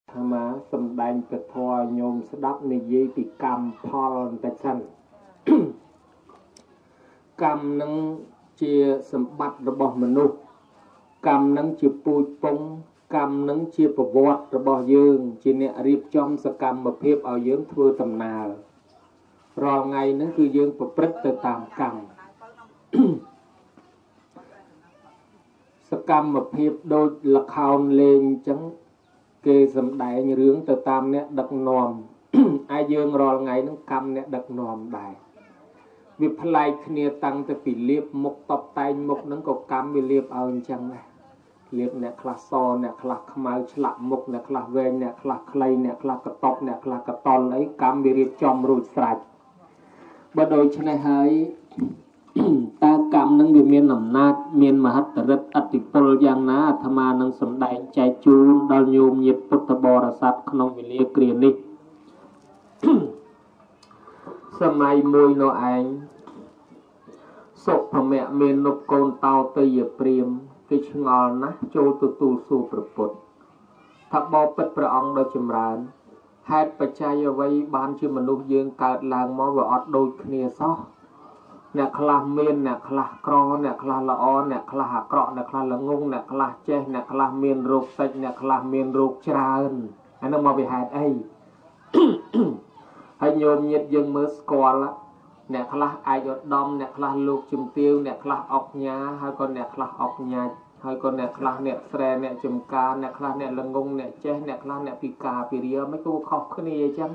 mà xâm đành cực thua nhôm sẽ đắp này dây bị cầm phò tại sân cầm nâng chia xâm bắt rồi bỏ mình nụ cầm nâng chia bùi bông cầm nâng chia bò vọt rồi bỏ dương chia nẹ riêng trong sẽ cầm một phép ở dương thua tầm nào rồi ngày nó cứ dương bò prít từ tạm cầm sẽ cầm một phép đôi lạc hào lên chẳng kê xâm đại như rướng từ tam nè đặc nòm ai dương rồi ngày nó cầm nè đặc nòm đại vì phải kia tăng từ bị liệp một tập tay một nó có cầm bị liệp ở chẳng này liệp nè khla so nè khla khmai chlak một nè khla ven nè khla clay nè khla cà tóc nè khla cà ton ấy cầm bị liệp chom rồi sạch bắt đầu cho này hơi ta cầm nâng bị miên nằm nát miên mà hất rất atipol giang ná tham ma nâng sầm đại chạy chun đal nhôm nhiệt bút thà bò ra sát không bị liệp kiền đi sớm mai môi nó anh sộp thằng mẹ miền nộp con tàu tây dẹp priêm cái ngon ná trôi từ tu su bật thắp bò bật bờ ong đôi chìm rán hai bạch trai ở vây ban chưa mình nuôi dương cạt làng mò và ọt đôi kia xó nè khla miền nè khla cro nè khla lọ nè khla hạ cọ nè khla lăng ngung nè khla che nè khla miền ruột sạch nè khla miền ruột tràn anh nó mò bị hại ấy hay nhôm nhiệt dương mới score lá nè khla ai ở đom nè khla luộc chùm tiêu nè khla ọc nhá hay con nè khla ọc nhá hay con nè khla nè sre nè chùm ca nè khla nè lăng ngung nè che nè khla nè pika piria mấy cô khóc cái này chăng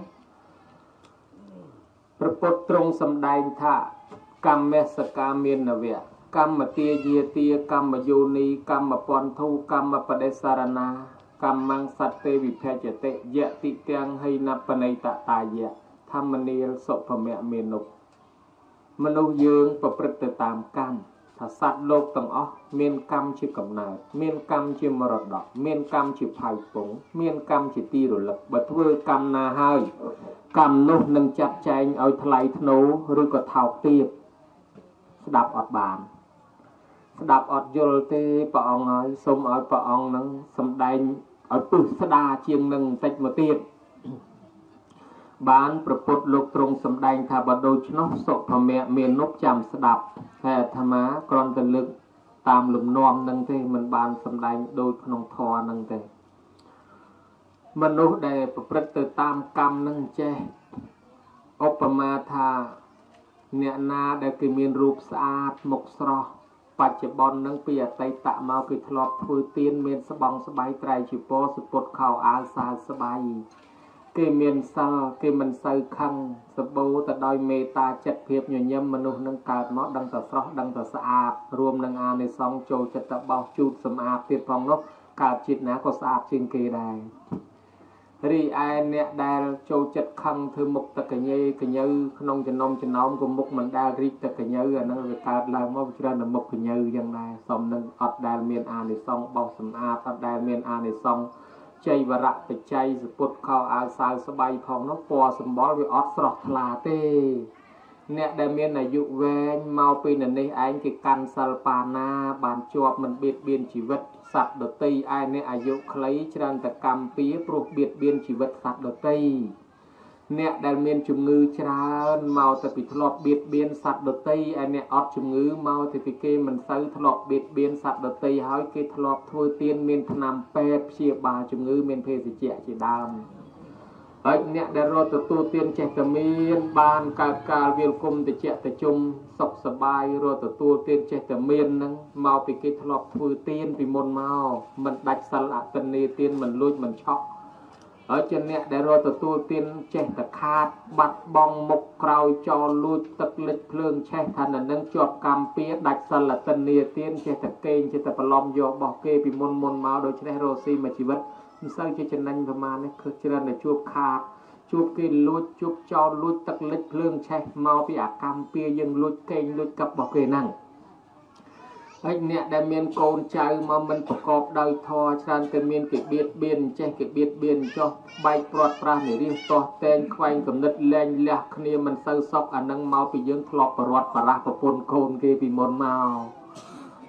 ประตรงสำได้ท่ากรรมเมสกามินนเวกรรมเตียเยเตียกรรมโยนีกรรมปอนทูกรรมปเดสารณากรรมังสัตเตวิเพจเตยะติเตียงให้นับปนัยตตายะธรรมเนียลศพเมเมนุมนุษย์ยืงประพฤติตามกรรมถ้าสัตว์โลกต้องอ๋อเมียนกรรมชื่อกำเนิดเมียนกรรมชื่อมรดกเมียนกรรมชื่อภัยผงเมียนกรรมชื่อตีรุลักบัดเวกรรมนาให้กรรมนุษย์นึงจัดแจงเอาทลายธนูหรือก็เท่าเทียบสดับอดบานสดับอดยลเตปะองอ้อยสมอ้อยปะองนึงสำได้อ้อยปุสดาเชียงนึงติดมาเทียบบ้านประพุทธโลกตรงสำแดงทาบโดยชนกศพเมียเมียนนกจำสดับแห่ธรรมะกรอนตะลึกตามหลุมนอมนั่งเตมันบานสำแดงโดยขนมทอนั่งเตมนุษย์ได้ประพฤติตามกรรมนั่งเจอุปมาธาเนนาได้กิมีรูปสะอาดมกสระปัจจุบันนั่งเปียไตตะมากิทลอบทุยเตียนเมียนสบองสบายไตรจิโปสปดข่าวอาสาสบายเกมีนซาเกมันใส่คังสบู่แต่ดอยเมตาจัดเพียบหย่ยมมนุษย์นังกาดเนาะดังแต่สระดังแต่สะอาดรวมนังอาในซองโจจัตตะเบาจูดสมาติดฟองนกกาดจิตนะก็สะอาดจริงเกได้รีไอเนี่ยได้โจจัดคังเธอมุกตะกะเยกะเยขนมจะนมจะน้อมก็มุกมันได้ริตะกะเยนั่นเป็นการลายมอวิจารณ์มุกกะเยยังไงสมนึงอัดได้เมียนอาในซองเบาสมาอัดได้เมียนอาในซองใจวระไปใจสปุดเข้าอาสาสบายพองนกปอสมบอลวิออสสระทลาเต้เนี่ยได้เมียนอายุเวนเมาปีนันนี่ไอ้กิกันสัลปานาบานจวบมันเบียดเบียนชีวิตสัตว์ดตีไอ้เนี่ยอายุคล้ายชรันตกรรมปีปลุกเบียดเบียนชีวิตสัตว์ดตีเนี่ยได้เมียนจุงงือชราเมาแต่ปิดทลอบเบียดเบียนสัตว์ดตีไอ้เนี่ยอดจุงงือเมาแต่ปิเกมันซื้อทลอบเบียดเบียนสัตว์ดตีหายเกทลอบทวยเตียนเมียนพนำเป็ดเชียบาจุงงือเมียนเพศเจียจีดามไอ้เนี่ยได้รอตัวเตียนเจตเมียนบานการเวียนกุมแต่เจตจุมสกสบายรอตัวเตียนเจตเมียนนั่งเมาปิเกทลอบทวยเตียนปิมนเมามันดัดสลัดตันเนเตียนมันลุยมันช็อกở trên nè để rồi tụi tiên che tật khát bắt bong mục cào cho lui tật lịch phương che thành là nâng chọp cam pía đặt sân là tân nia tiên che tật kênh che tật lom vô bỏ kê bị môn máu đôi trên rosi mà chỉ vật sao che chân anh và mà này cứ chỉ là để chụp khát chụp kê lui chụp cho lui tật lịch phương che mau bị cam pía dừng lui kênh lui cặp bỏ kê năngไอ้เนี่ยได้เมียนโกนใจมามันประกอบโดยทอชันแต่เมียนเก็บเบียดเบียนเจ๊เก็บเบียดเบียนจ่อใบปลอดปราเนี่ยเรียกต่อแตงควายกับนึดแรงเลี้ยขเนี่ยมันเศร้าซอกอันนังเมาไปยืงทลอกประวัติปราประปนโกนเกปีมนเมา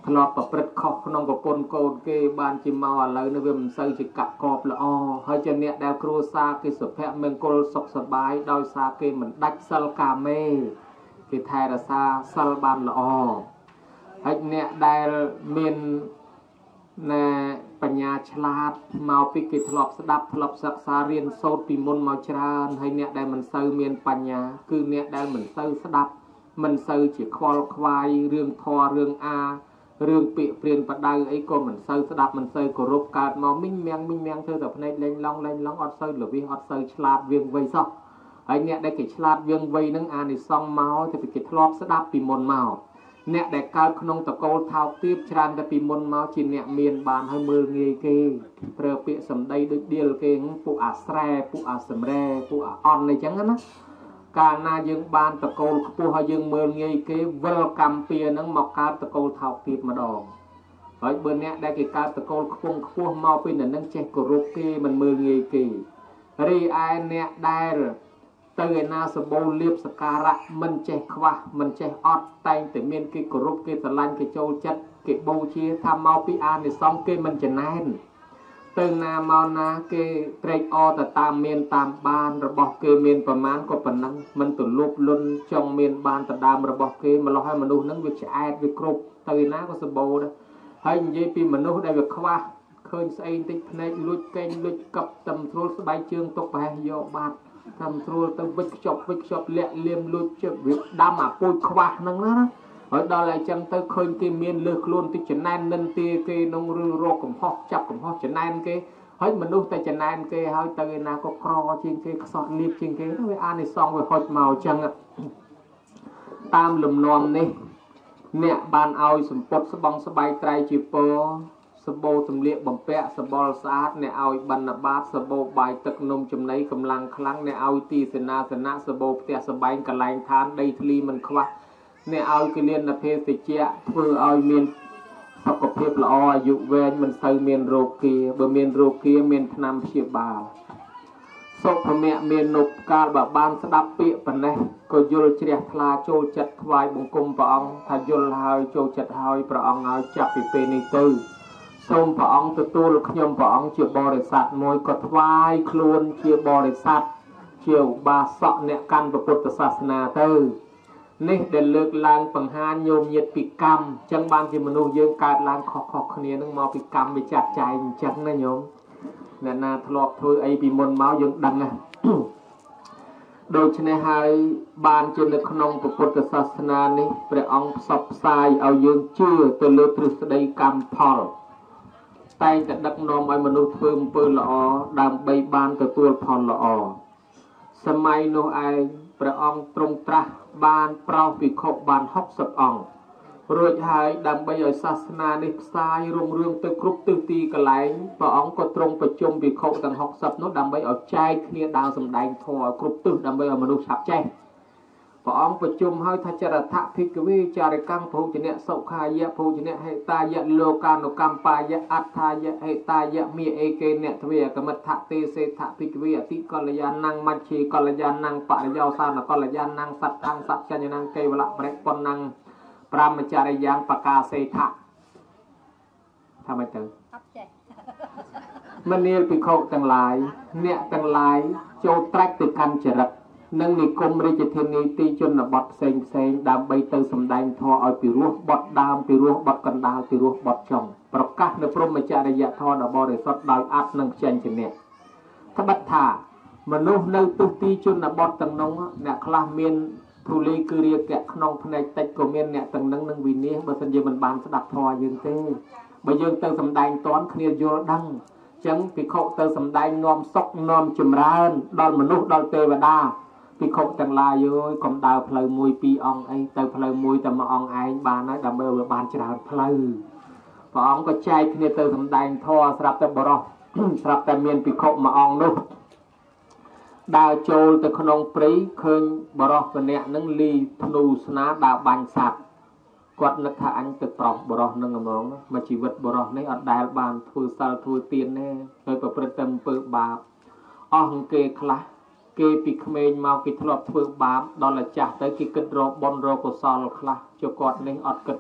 ធ្លាប់ប្រព្រឹត្តខុសក្នុងប្រពន្ធកូនគេបានជាមកឥឡូវនេះវាមិនសូវជាកាក់កបល្អហើយជាអ្នកដែលគ្រួសារគេសុភមង្គលសុខសប្បាយដោយសារគេមិនដាច់សិលកាមេគេថែរក្សាសិលបានល្អហើយអ្នកដែលមានណែបញ្ញាឆ្លាតមកពីគេធ្លាប់ស្ដាប់ធ្លាប់សិក្សារៀនសូត្រពីមុនមកច្រើនហើយអ្នកដែលមិនសូវមានបញ្ញាគឺអ្នកដែលមិនសូវស្ដាប់មិនសូវជាខ្វល់ខ្វាយរឿងធម៌រឿងអារឿងពាក្យព្រានបដៅអីក៏មិនសូវស្ដាប់មិនសូវគោរពកើតមកមីងមៀងធ្វើតែភ្នែកលេងឡងអត់សូវល្វីសអត់សូវឆ្លាតវៀងវៃសោះហើយអ្នកដែលគេឆ្លាតវៀងវៃនឹងអានិសង្សមកទៅគេធ្លាប់ស្ដាប់ពីមុនមកអ្នកដែលកើតក្នុងតកូលថោកទាបច្រើនតែពីមុនមកជាអ្នកមានបានហើយមើលងាយគេប្រើពាក្យសម្ដីដូចដៀលគេពួកអាស្រែពួកអាសម្រែពួកអាអន់អីចឹងណាកាលណាយើងបានតកូលខ្ពស់ហើយយើងមើលងាយគេវិលកម្មពៀនឹងមកកើតតកូលថោកទាបម្ដងហើយបើអ្នកដែលគេកើតតកូលខ្ពស់មកពីនឹងចេះគោរពគេមិនមើលងាយគេរីឯអ្នកដែលទៅឯណាសម្បូរលៀបសការៈមិនចេះខ្វះមិនចេះអត់តែងតែមានគេគោរពគេស្រឡាញ់គេចូលចិត្តគេបូជាថាមកពីអានិសង្សគេមិនចំណែនទៅណាមកណាគេត្រេកអរទៅតាមមានតាមបានរបស់គេមានប្រមាណក៏ប៉ុណ្ណឹងមិនទលប់លុនចង់មានបានទៅដើមរបស់គេម្លោះឲ្យមនុស្សហ្នឹងវាឆ្អែតវាគ្រប់ទៅឯណាក៏សម្បូរដែរហើយនិយាយពីមនុស្សដែលវាខ្វះឃើញស្អីបន្តិចភ្នែកលួចកេងលួចកັບតំស្រួលស្បែកជើងទុកប្រហែសយកបាត់តាមស្រួលទៅវិចខ្ចប់លាក់លៀមលួចជិបវាដាំអាពូជខ្វះហ្នឹងណាហើយដល់តែអញ្ចឹងទៅឃើញគេមានលើសខ្លួនតិចចំណែននិន្ទាគេក្នុងឬរកកំហុសចាប់កំហុសចំណែនគេហើយមនុស្សតែចំណែនគេហើយទៅឯណាក៏ក្រជាងគេខ្សត់លៀបជាងគេវាអានិសង្សវាហុចមកអញ្ចឹងតាមលំនាំនេះអ្នកបានឲ្យសម្ពុតស្បង់ស្បែកត្រៃជាពរសបោទម្លាកបំពាក់សបល់ស្អាតអ្នកឲ្យបណ្ឌបាតសបោបាយទឹកនំចំណីកម្លាំងខ្លាំងអ្នកឲ្យទីសេនាសនៈសបោផ្ទះសបែងកន្លែងឋានដីធ្លីមិនខ្វះអ្នកឲ្យគលានភេសជ្ជៈធ្វើឲ្យមានសុខភាពល្អអាយុវែងមិនសូវមានរោគាបើមានរោគាមានថ្នាំព្យាបាលសុភមៈមាននុបកាលបើបានស្ដាប់ពាក្យប៉ុណ្ណេះក៏យល់ជ្រះថ្លាចូលចិត្តថ្វាយបង្គំព្រះអង្គថាយល់ហើយចូលចិត្តហើយព្រះអង្គឲ្យចាប់ពីពេលនេះទៅសូមព្រះអង្គទទួលខ្ញុំព្រះអង្គជាបរិស័ទមួយក៏ថ្វាយខ្លួនជាបរិស័ទជាឧបាសកអ្នកកាន់ពុទ្ធសាសនាទៅនេះដែលលើកឡើងបង្ហាញញោមញាតពីកម្មអញ្ចឹងបានជាមនុស្សយើងកើតឡើងខុសគ្នានឹងមកពីកម្មវាចាត់ចែងអញ្ចឹងណាញោមអ្នកណាធ្លាប់ធ្វើអីពីមុនមកយើងដឹងណាដូច្នេះហើយបានជានៅក្នុងពុទ្ធសាសនានេះព្រះអង្គផ្សព្វផ្សាយឲ្យយើងជឿទៅលើទ្រឹស្ដីកម្មផលតែងតែដឹកនាំឲ្យមនុស្សធ្វើអំពើល្អដើម្បីបានទទួលផលល្អសម័យនោះឯងព្រះអង្គទ្រង់ត្រាស់បានប្រោសភិក្ខុបាន60អង្គរួចហើយដើម្បីឲ្យសាសនានេះផ្សាយរុងរឿងទៅគ្រប់ទិសទីកន្លែងព្រះអង្គក៏ទ្រង់ប្រជុំភិក្ខុទាំង60នោះដើម្បីឲ្យចែកគ្នាដើរសម្ដែងធម៌គ្រប់ទិសដើម្បីឲ្យមនុស្សឆាប់ចេះព្រះអង្គប្រជុំឲ្យថាចរថភិក្ខវេចារិកាំភោជនៈសុខាយៈភោជនៈហេតាយៈលោកានុកម្មបាយៈអត្ថាយៈហេតាយៈមេអេកេនៈទ្វេកមិដ្ឋទេសេថភិក្ខវេអតិកល្យាណังមច្ឆេកល្យាណังបរិយោសានកល្យាណังសត្តាំងសច្ញ្ញណังកេវលៈបរិប៉ុណ្ណังប្រមចារិយ៉ាងបកាសេថៈថាម៉េចទៅអត់ចេះមនាលភិក្ខុទាំងឡាយអ្នកទាំងឡាយចូលត្រាច់ទៅកាន់ចរិតនិងនិគមរាជធានីទីជនបទផ្សេងដើម្បីទៅសម្ដែងធម៌ឲ្យពីរោះបត់ដើមពីរោះបត់កណ្ដាលពីរោះបត់ចុងប្រកាសនៅព្រហ្មចរិយធម៌ដ៏បរិសុទ្ធដោយអត់នឹងខ្ចែងជំនះត្បិតថាមនុស្សនៅទិសទីជនបទទាំងនោះអ្នកខ្លះមានធូលីគឺរាគៈក្នុងផ្នែកតិចក៏មានអ្នកទាំងនឹងនឹងវិនិច្ឆ័យបើសិនជាមិនបានស្ដាប់ធម៌យើងទេបើយើងទៅសម្ដែងតន់គ្នាយល់ដឹងចឹងភិក្ខុទៅសម្ដែងនាំសុខនាំចម្រើនដល់មនុស្សដល់ទេវតាភិក្ខុទាំងឡាយអើយកុំដើរផ្លូវមួយពីរអង្គអីទៅផ្លូវមួយតែមួយអង្គឯងបានហើយដើម្បីឲ្យបានច្រើនផ្លូវព្រះអង្គក៏ចែកគ្នាទៅសម្ដែងធម៌ស្រាប់តែបរោះស្រាប់តែមានភិក្ខុមួយអង្គនោះដើរចូលទៅក្នុងព្រៃឃើញបរោះម្នាក់នឹងលីធ្នូស្នាដើរបាញ់សត្វគាត់នឹកថាអញទៅប្រោសបរោះនឹងហ្មងមកជីវិតបរោះនេះអត់ដែលបានធ្វើសិលធ្វើទានទេហើយប្រព្រឹត្តតែអំពើបាបអស់គេខ្លះគេពីក្មេងមកគេធ្លាប់ធ្វើបាបដល់តែចាស់ទៅគេគិតរកបុណ្យរកកុសលខ្លះចុះគាត់នេះអត់គិតធ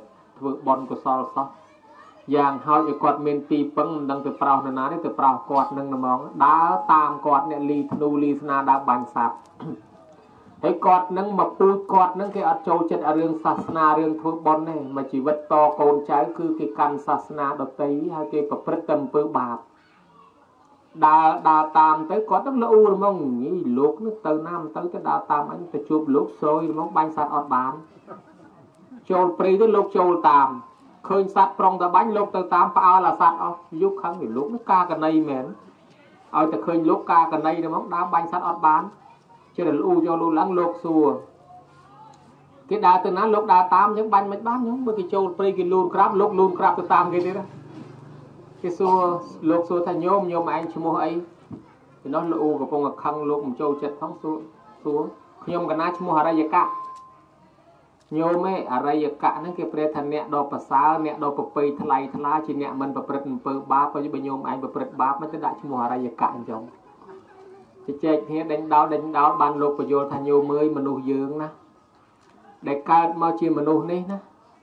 ធ្វើបន់កុសលសោះយ៉ាងហោចឲ្យគាត់មានទីពឹងមិនដឹងទៅប្រោសនរណាទេទៅប្រោសគាត់នឹងហ្មងដើរតាមគាត់អ្នកលីធ្នូលីស្នាដើរបាញ់សត្វហើយគាត់នឹងមកពូជគាត់នឹងគេអត់ចូលចិត្តរឿងសាសនារឿងធ្វើបន់ទេមកជីវិតតកូនចៅគឺគេកាន់សាសនាដតីហើយគេប្រព្រឹត្តតែអំពើបាបដើរតាមទៅគាត់នឹងលូហ្មងញីលោកនឹងទៅណាមិនទៅទៅដើរតាមអញទៅជួបលោកស្រួយហ្មងបាញ់សត្វអត់បានចូលព្រៃទៅលោកចូលតាមឃើញសត្វប្រុងតបាញ់លោកទៅតាមផ្អើលអាសត្វអស់យុគខឹងលោកនេះការកណីមែនឲ្យតែឃើញលោកការកណីហ្មងដើរបាញ់សត្វអត់បានជិះលូយកលូឡើងលោកសួរគេដើរទៅណាលោកដើរតាមយើងបាញ់មិនបានខ្ញុំបើគេចូលព្រៃគេលូនក្រាបលោកលូនក្រាបទៅតាមគេទៀតគេសួរលោកសួរថាញោមឯងឈ្មោះអីពីនោះលោកកំពុងខឹងលោកមិនចូលចិត្តផងសួរខ្ញុំកណាឈ្មោះអរិយកៈញោមឯអរិយកៈហ្នឹងគេប្រែថាអ្នកដ៏ប្រសើរអ្នកដ៏ប្រពៃថ្លៃថ្លាជាអ្នកមិនប្រព្រឹត្តអំពើបាបបើញោមឯងប្រព្រឹត្តបាបមិនទៅដាក់ឈ្មោះអរិយកៈអញ្ចឹងជជែកគ្នាដេញដោលបានលោកបញ្យល់ថាញោមអើយមនុស្សយើងណាដែលកើតមកជាមនុស្សនេះណា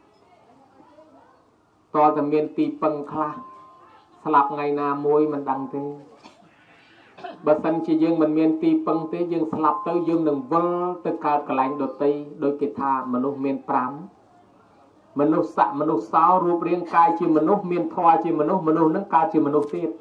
តើតែមានទីពឹងខ្លះស្លាប់ថ្ងៃណាមួយមិនដឹងទេបើសិនជាយើងមិនមានទីពឹងទេយើងស្លាប់ទៅយើងនឹងវិលទៅកើតកន្លែងដទៃដោយគេថាមនុស្សមាន5មនុស្សស័កមនុស្សសោរូបរាងកាយជាមនុស្សមានធម៌ជាមនុស្សនឹងកើតជាមនុស្សទៀត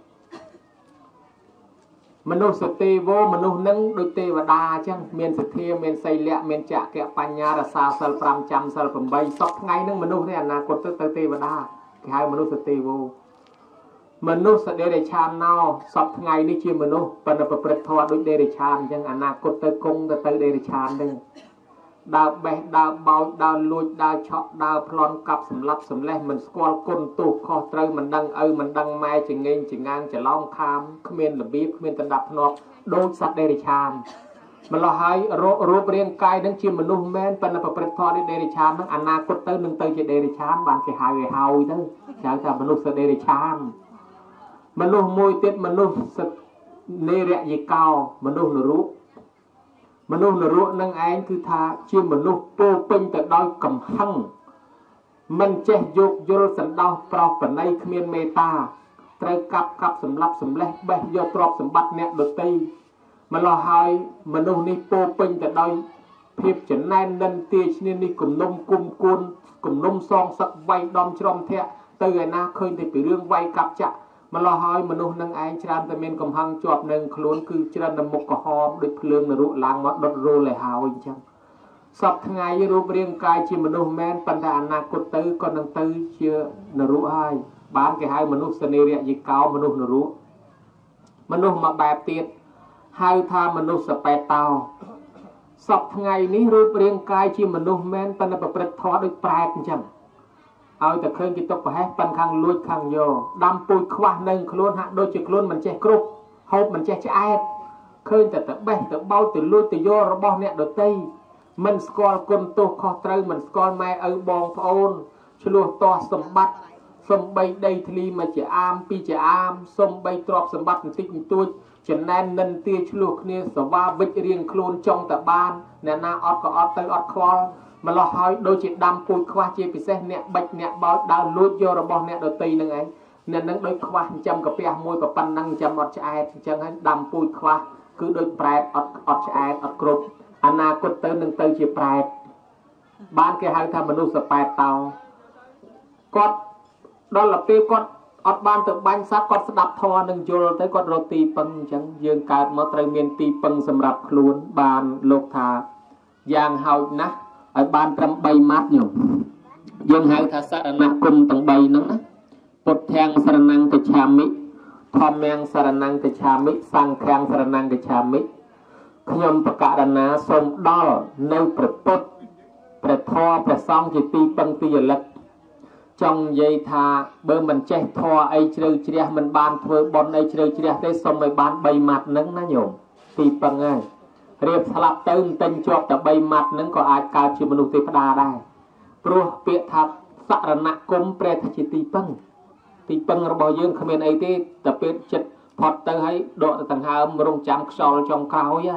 មនុស្សសទេវមនុស្សនឹងដូចទេវតាអញ្ចឹងមានសទ្ធាមានសីលៈមានចក្ខៈបញ្ញារសាសិល5ចាំសិល8សពថ្ងៃនឹងមនុស្សនេះអនាគតទៅទេវតាគេហៅមនុស្សសទេវមនុស្សដេរឆានណោសពថ្ងៃនេះជាមនុស្សប៉ុន្តែប្រព្រឹត្តធម៌ដូចដេរឆានអញ្ចឹងអនាគតទៅគង់ទៅដេរឆានទេដើរបេះដើរបោចដើរលួចដើរឆក់ដើរប្លន់កាប់សម្លាប់សម្លេះមិនស្គាល់គុណទោសខុសត្រូវមិនដឹងឪមិនដឹងម៉ែចងេងចងាងច្រឡំខាមគ្មានរបៀបគ្មានដណ្ដាប់ធ្នាប់ដូចសត្វដេរឆានម្ល៉េះហើយរូបរាងកាយនឹងជាមនុស្សមែនប៉ុន្តែប្រព្រឹត្តធម៌ដូចដេរឆាននឹងអនាគតទៅនឹងទៅជាដេរឆានបានគេហៅឲ្យហើយទៅហៅថាមនុស្សដេរឆានមនុស្សមួយទៀតមនុស្សនេរយិកោមនុស្សនរកនឹងឯងគឺថាជាមនុស្សពោពេញទៅដោយកំហឹងមិនចេះយោគយល់សន្តោសប្រោសប្រណីគ្មានមេត្តាត្រូវកាប់សម្លាប់សម្លេះបេះយកទ្រព្យសម្បត្តិអ្នកដទៃម្ល៉េះហើយមនុស្សនេះពោពេញទៅដោយភាពចំណែននិន្ទាឈ្នានេះគំនុំគុំគួនគំនុំសងសឹកវាយដំច្រំធាក់ទៅឯណាឃើញតែពីរឿងវាយកាប់ចាក់ម្ល៉េះហើយមនុស្សនឹងឯងច្រើនតែមានកំហឹងជាប់នឹងខ្លួនគឺច្រើនតែមុខក្រហមដូចភ្លើងនរកឡើងមកដុតរលឲ្យហើយអញ្ចឹងសពថ្ងៃរូបរាងកាយជាមនុស្សមែនប៉ុន្តែអនាគតទៅក៏នឹងទៅជានរកហើយបានគេហៅមនុស្សសនេរយិកោមនុស្សនរកមនុស្សមួយបែបទៀតហៅថាមនុស្សសបេតោសពថ្ងៃនេះរូបរាងកាយជាមនុស្សមែនប៉ុន្តែប្រព្រឹត្តធម៌ដូចប្រែតអញ្ចឹងឲ្យតែឃើញគេຕົកប្រហែសប៉ិនខាងលួចខាងយកដាំពូជខ្វះនៅខ្លួនហាក់ដូចជាខ្លួនមិនចេះគ្រប់ហូបមិនចេះឆ្អែតឃើញតែបេះទៅបោចទៅលួចទៅយករបស់អ្នកដទៃមិនស្គាល់គុណទោសខុសត្រូវមិនស្គាល់ម៉ែឪបងប្អូនឆ្លោះទាស់សម្បត្តិសំបីដីធ្លីមកជាអាមពីជាអាមសំបីទ្រព្យសម្បត្តិបន្តិចបន្តួចចំណែននិន្ទាឆ្លោះគ្នាសវ៉ាវិចរៀងខ្លួនចង់តែបានអ្នកណាអត់ក៏អត់ទៅអត់ខ្វល់ម្ល៉េះហើយដូចជាដាំពូជខ្វះជាពិសេសអ្នកបិចអ្នកបោចដើរលួចយករបស់អ្នកដទៃនឹងឯងអ្នកនឹងដូចខ្វះចិញ្ចឹមកាពះមួយប៉ុណ្ណឹងចិញ្ចឹមអត់ឆ្អែតអញ្ចឹងហើយដាំពូជខ្វះគឺដូចប្រែតអត់ឆ្អែតអត់គ្រប់អនាគតទៅនឹងទៅជាប្រែតបានគេហៅថាមនុស្សសប៉ែតតោគាត់ដល់ទៅពេលគាត់អត់បានទៅបាញ់សត្វគាត់ស្ដាប់ធម៌នឹងយល់ទៅគាត់រកទីពឹងអញ្ចឹងយើងកើតមកត្រូវមានទីពឹងសម្រាប់ខ្លួនបានលោកថាយ៉ាងហោចណាស់ឲ្យបានត្រឹម3ម៉ាត់ញោមយើងហៅថាសរណគមទាំង3ហ្នឹងណាពុទ្ធាំងសរណង្កច្ឆាមិធម្មំសរណង្កច្ឆាមិសង្ឃំសរណង្កច្ឆាមិខ្ញុំបកករណាសូមដល់នៅព្រះពុទ្ធព្រះធម៌ព្រះសង្ឃជាទីពឹងទីរលឹកចង់និយាយថាបើមិនចេះធម៌អីជ្រៅជ្រះមិនបានធ្វើបុណ្យអីជ្រៅជ្រះទេសូមឲ្យបាន3ម៉ាត់ហ្នឹងណាញោមទីពឹងហើយរៀបស្លាប់ទៅមិនទិញជាប់តែ3ម៉ាត់ហ្នឹងក៏អាចកើតជាមនុស្សទេវតាដែរព្រោះពាក្យថាសរណគមប្រែថាជាទីពឹងរបស់យើងគ្មានអីទេតែពេលចិត្តផុតទៅហើយដកទៅដង្ហើមរងចាំខ្យល់ចុងក្រោយ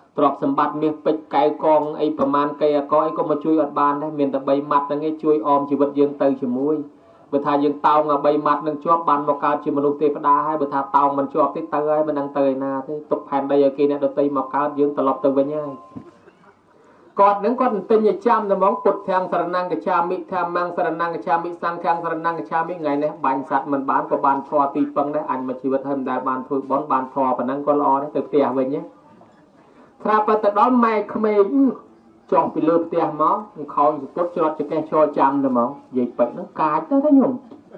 ទ្រព្យសម្បត្តិមាសពេជ្រកែវកងអីប្រមាណកៃអកអីក៏មកជួយអត់បានដែរមានតែ3ម៉ាត់ហ្នឹងឯងជួយអមជីវិតយើងទៅជាមួយបើថាយើងតោង3ម៉ាត់នឹងជាប់បានមកកើតជាមនុស្សទេវតាហើយបើថាតោងមិនជាប់ទេទៅហើយមិនដឹងទៅឯណាទេទុកផែនដីឲ្យគេអ្នកដទៃមកកើតយើងត្រឡប់ទៅវិញហើយគាត់នឹងគាត់ទិញឲ្យចាំតែហ្មងពុទ្ធធាំងសរណង្កច្ឆាមិធម្មង្សសរណង្កច្ឆាមិសង្ឃាំងសរណង្កច្ឆាមិថ្ងៃនេះបាញ់សัตว์មិនបានក៏បានធေါ်ទីពឹងដែរអញមកជីវិតហើយមិនដែលបានធ្វើបន់បានធေါ်ប៉ុណ្ណឹងក៏ល្អដែរទៅផ្ទះវិញណាស្រាប់តែទៅដល់ម៉ែក្មេងចុះពីលើផ្ទះមកខោសពុតច្រត់ចកេះឈរចាំតែហ្មងនិយាយពេកហ្នឹងកាចទៅញោម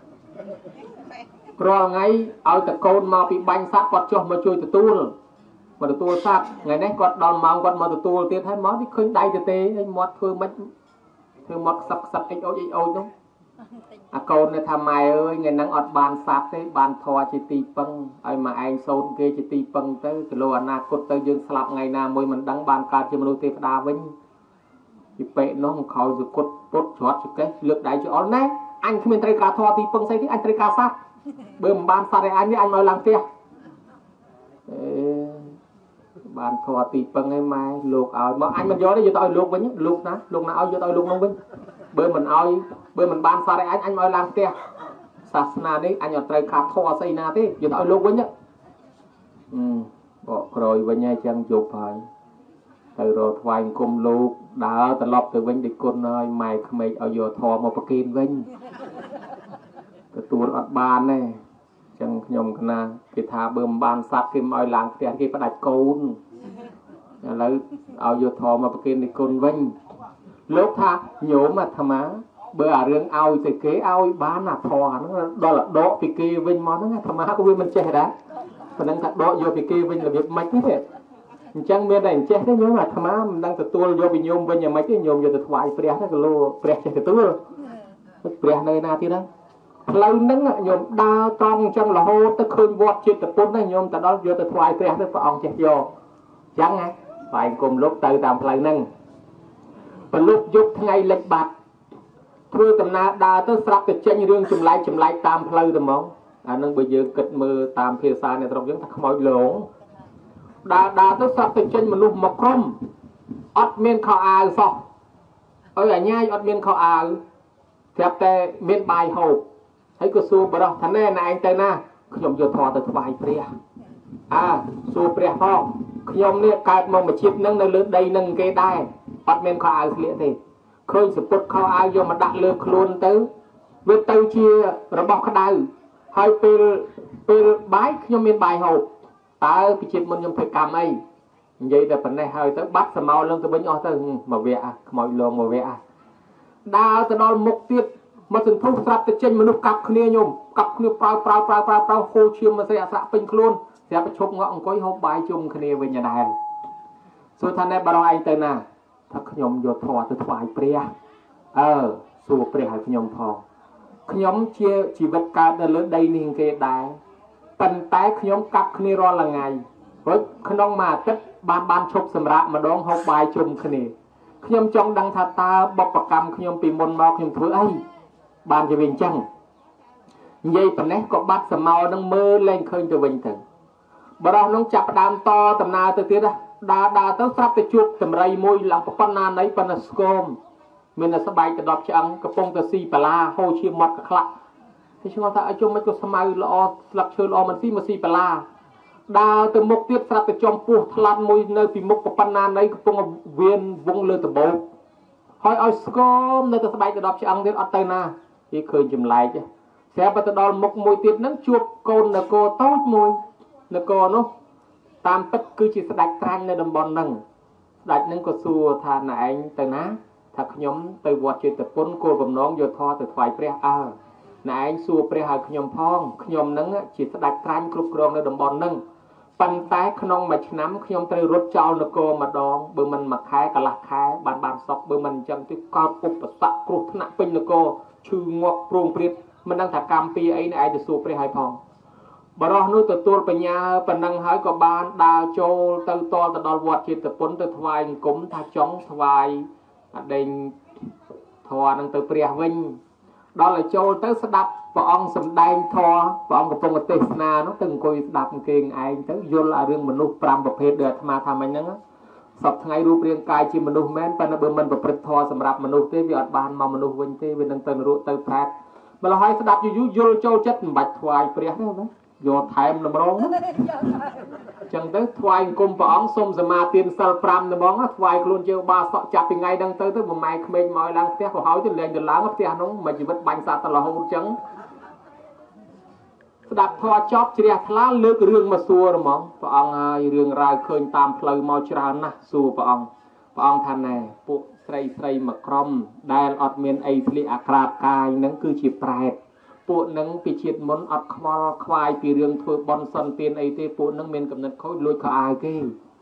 ព្រោះថ្ងៃឲ្យតកូនមកពីបាញ់សัตว์គាត់ចុះមកជួយទទួលមកទទួលសัตว์ថ្ងៃនេះគាត់ដល់ម៉ោងគាត់មកទទួលទៀតហើយមកនេះឃើញដៃទៅទេហើយមាត់ធ្វើមិនធ្វើមាត់ខ្សឹបខ្សឹបអិចអូចនោះអាកូនថាម៉ែអើយថ្ងៃហ្នឹងអត់បានសัตว์ទេបានធေါ်ជាទីពឹងឲ្យមកឯងសូនគេជាទីពឹងទៅគីឡូអនាគតទៅយើងស្លាប់ថ្ងៃណាមួយមិនដឹងបានកើតជាមនុស្សទេវតាវិញពីពេកនោះខោសគុតពុតច្រត់ចកេះលើកដៃចោលណែអញគ្មានត្រូវការធေါ်ទីពឹងស្អីទេអញត្រូវការសัตว์បើមិនបានសัตว์ឲ្យអញនេះអញមកឡើងផ្ទះបានធေါ်ទីពឹងឲ្យម៉ែលោកឲ្យមកអញមិនយកទេយកទៅឲ្យលោកវិញលោកណាឲ្យយកទៅឲ្យលោកនោះវិញបើមិនបានសัตว์ឲ្យអញមកឡើងផ្ទះសាសនានេះអញអត់ត្រូវការធေါ်ស្អីណាទេយកទៅឲ្យលោកវិញបកក្រោយវិញហើយចឹងជប់ហើយទៅរកថ្វាយគុំលោកដើរត្រឡប់ទៅវិញដូចគុណហើយម៉ែក្មេកឲ្យយកធေါ်មកប្រគេនវិញទទួលអត់បានទេចឹងខ្ញុំកណាគេថាបើមិនបានសัตว์គេមកឲ្យឡើងផ្ទះគេផ្ដាច់កូនឥឡូវឲ្យយកធေါ်មកប្រគេនដូចគុណវិញលោកថាញោមអាត្មាបើអារឿងឲ្យទៅគេឲ្យបានអាធေါ်ហ្នឹងដល់ដកពីគេវិញមកហ្នឹងអាត្មាក៏វាមិនចេះដែរប៉ុណ្ណឹងថាដកយកពីគេវិញរបៀបម៉េចទេអញ្ចឹងមានតែអញ្ចេះទេញោមអាត្មាមិនដឹងទទួលយកពីញោមវិញយ៉ាងម៉េចទេញោមយកទៅថ្វាយព្រះទៅគីឡូព្រះចេះទទួលព្រះនៅណាទៀតហ្នឹងផ្លូវហ្នឹងញោមដើរត្រង់អញ្ចឹងរហូតទៅឃើញវត្តចិត្តពុទ្ធហ្នឹងញោមទៅដល់យកទៅថ្វាយព្រះទៅព្រះអង្គចេះយកអញ្ចឹងណាថ្វាយគុំលោកទៅតាមផ្លូវហ្នឹងពលុកយប់ថ្ងៃលិចបាត់ធ្វើដំណើរដើរទៅស្រាប់តែចេញរឿងចម្លែកតាមផ្លូវទៅហ្មងអានឹងបើយើងគិតមើលតាមភាសាអ្នកស្រុកយើងថាខ្មោចលងដើរទៅស្រាប់តែចេញមនុស្សមកក្រុមអត់មានខោអាវសោះអើយអញ្ញាយអត់មានខោអាវស្រាប់តែមានបាយហូបហើយក៏សួរបរោះថាណែឯងទៅណាខ្ញុំយកធေါ်ទៅថ្វាយព្រះសួរព្រះផងខ្ញុំនេះកើតមកមួយជាតិនឹងនៅលើដីនឹងគេដែរអត់មានខោអាវស្លៀកទេឃើញសពុតខោអាវយកមកដាក់លើខ្លួនទៅវាទៅជារបស់ក្តៅហើយពេលបាយខ្ញុំមានបាយហូបតើពីជាតិមុនខ្ញុំធ្វើកម្មអីនិយាយតែប៉ុណ្ណេះហើយទៅបាត់សមោលឡើងទៅវិញអស់ទៅមកវៈខ្មោចលងមកវៈដើរទៅដល់មុខទៀតមកសន្ធុស្រាប់ទៅចេញមនុស្សកាប់គ្នាញោមកាប់គ្នាប្រើហូរឈាមមកស្រីអស្រៈពេញខ្លួនស្រាប់តែឈប់ងក់អង្គុយហូបបាយជុំគ្នាវិញដែរសួរថាណែបរោះឯងទៅណាថាខ្ញុំយកធေါ်ទៅថ្វាយព្រះសួរព្រះឲ្យខ្ញុំផងខ្ញុំជាជីវិតកើតនៅលើដីនេះគេដែរប៉ុន្តែខ្ញុំកាប់គ្នារាល់ថ្ងៃរួចក្នុងមួយអាទិត្យបានឈប់សម្រាកម្ដងហូបបាយជុំគ្នាខ្ញុំចង់ដឹងថាតើបុព្វកម្មខ្ញុំពីមុនមកខ្ញុំធ្វើអីបានជាវាអញ្ចឹងនិយាយប៉ុណ្ណេះក៏បាត់សមោលនឹងមើលលែងឃើញទៅវិញទៅបរោះនឹងចាប់ផ្ដើមតដំណើរទៅទៀតដើរទៅស្រាប់តែជួបតម្រៃមួយឡើងប៉ុណ្ណាណីប៉ុណ្ណាស្គមមានតែស្បែកដដប់ឆ្អឹងកំពុងតែស៊ីបាឡាហូរឈាមមាត់ក្ខ្លាក់គេឆ្ងល់ថាឲ្យជុំមិនក៏ស្មៅល្អស្លឹកឈើល្អមិនស៊ីមកស៊ីបាឡាដើរទៅមុខទៀតស្រាប់តែចំពោះថ្លាន់មួយនៅពីមុខប៉ុណ្ណាណីកំពុងវៀនវងលើដបោកហើយឲ្យស្គមនៅតែស្បែកដដប់ឆ្អឹងទៀតអត់ទៅណាគេឃើញចម្លែកស្រាប់តែដល់មុខមួយទៀតហ្នឹងជួបកូននគរតូចមួយនគរនោះតាមពិតគឺជាស្ដេចត្រាញ់នៅតំបន់ហ្នឹងស្ដេចហ្នឹងក៏សួរថាណែឯងទៅណាថាខ្ញុំទៅវត្តចេតពុនគោលបំណងយកធေါ်ទៅថ្វាយព្រះណែឯងសួរព្រះឲ្យខ្ញុំផងខ្ញុំហ្នឹងជាស្ដេចត្រាញ់គ្រប់គ្រងនៅតំបន់ហ្នឹងប៉ុន្តែក្នុងមួយឆ្នាំខ្ញុំត្រូវរត់ចោលនគរម្ដងបើមិនមួយខែកន្លះខែបានសុខបើមិនអញ្ចឹងទេកោតឧបសគ្គគ្រោះថ្នាក់ពេញនគរឈឺងាប់ព្រោងព្រាតមិនដឹងថាកម្មពីអីណែឯងទៅសួរព្រះឲ្យផងបរោះនោះទទួលបញ្ញាប៉ុណ្ណឹងហើយក៏បានដើរចូលទៅតទៅដល់វត្តចេតពុនទៅថ្វាយអង្គមថាចង់ថ្វាយអដេញធေါ်នឹងទៅព្រះវិញដល់ឲ្យចូលទៅស្ដាប់ព្រះអង្គសម្ដែងធေါ်ព្រះអង្គកំពុងទេសនានោះទៅអង្គុយស្ដាប់គេឯងទៅយល់រឿងមនុស្ស5ប្រភេទដែលអាត្មាថាមិញហ្នឹងសពថ្ងៃរូបរាងកាយជាមនុស្សមែនប៉ុន្តែបើមិនប្រព្រឹត្តធម៌សម្រាប់មនុស្សទេវាអត់បានមកមនុស្សវិញទេវានឹងទៅនរកទៅប្រែតម្ល៉េះហើយស្ដាប់យូរយល់ចូលចិត្តមិនបាច់ថ្វាយព្រះទេណាយកថែមតម្រងចឹងទៅថ្វាយអង្គមព្រះអង្គសូមសមាទានសិល5ត្មងថ្វាយខ្លួនជាឧបាសកចាប់ពីថ្ងៃហ្នឹងទៅមួយម៉ែក្មេងមកឡើងផ្ទះក៏ហើយទៅលេងទៅឡើងផ្ទះនោះមួយជីវិតបាញ់សត្វទៅរហូតចឹងស្ដាប់ធម៌ចប់ជ្រះថ្លាលើករឿងមកសួរហ្មងព្រះអង្គហើយរឿងរ៉ាវឃើញតាមផ្លូវមកច្រើនណាស់សួរព្រះអង្គថាណែពួកស្រីមកក្រុមដែលអត់មានអីធ្លិអាក្រាតកាយហ្នឹងគឺជាប្រែតពួកនឹងពីជាតិមុនអត់ខ្វល់ខ្វាយពីរឿងធ្វើបន់សន្តានអីទេពួកនឹងមានកំណត់ខូចលួចខោអាវគេ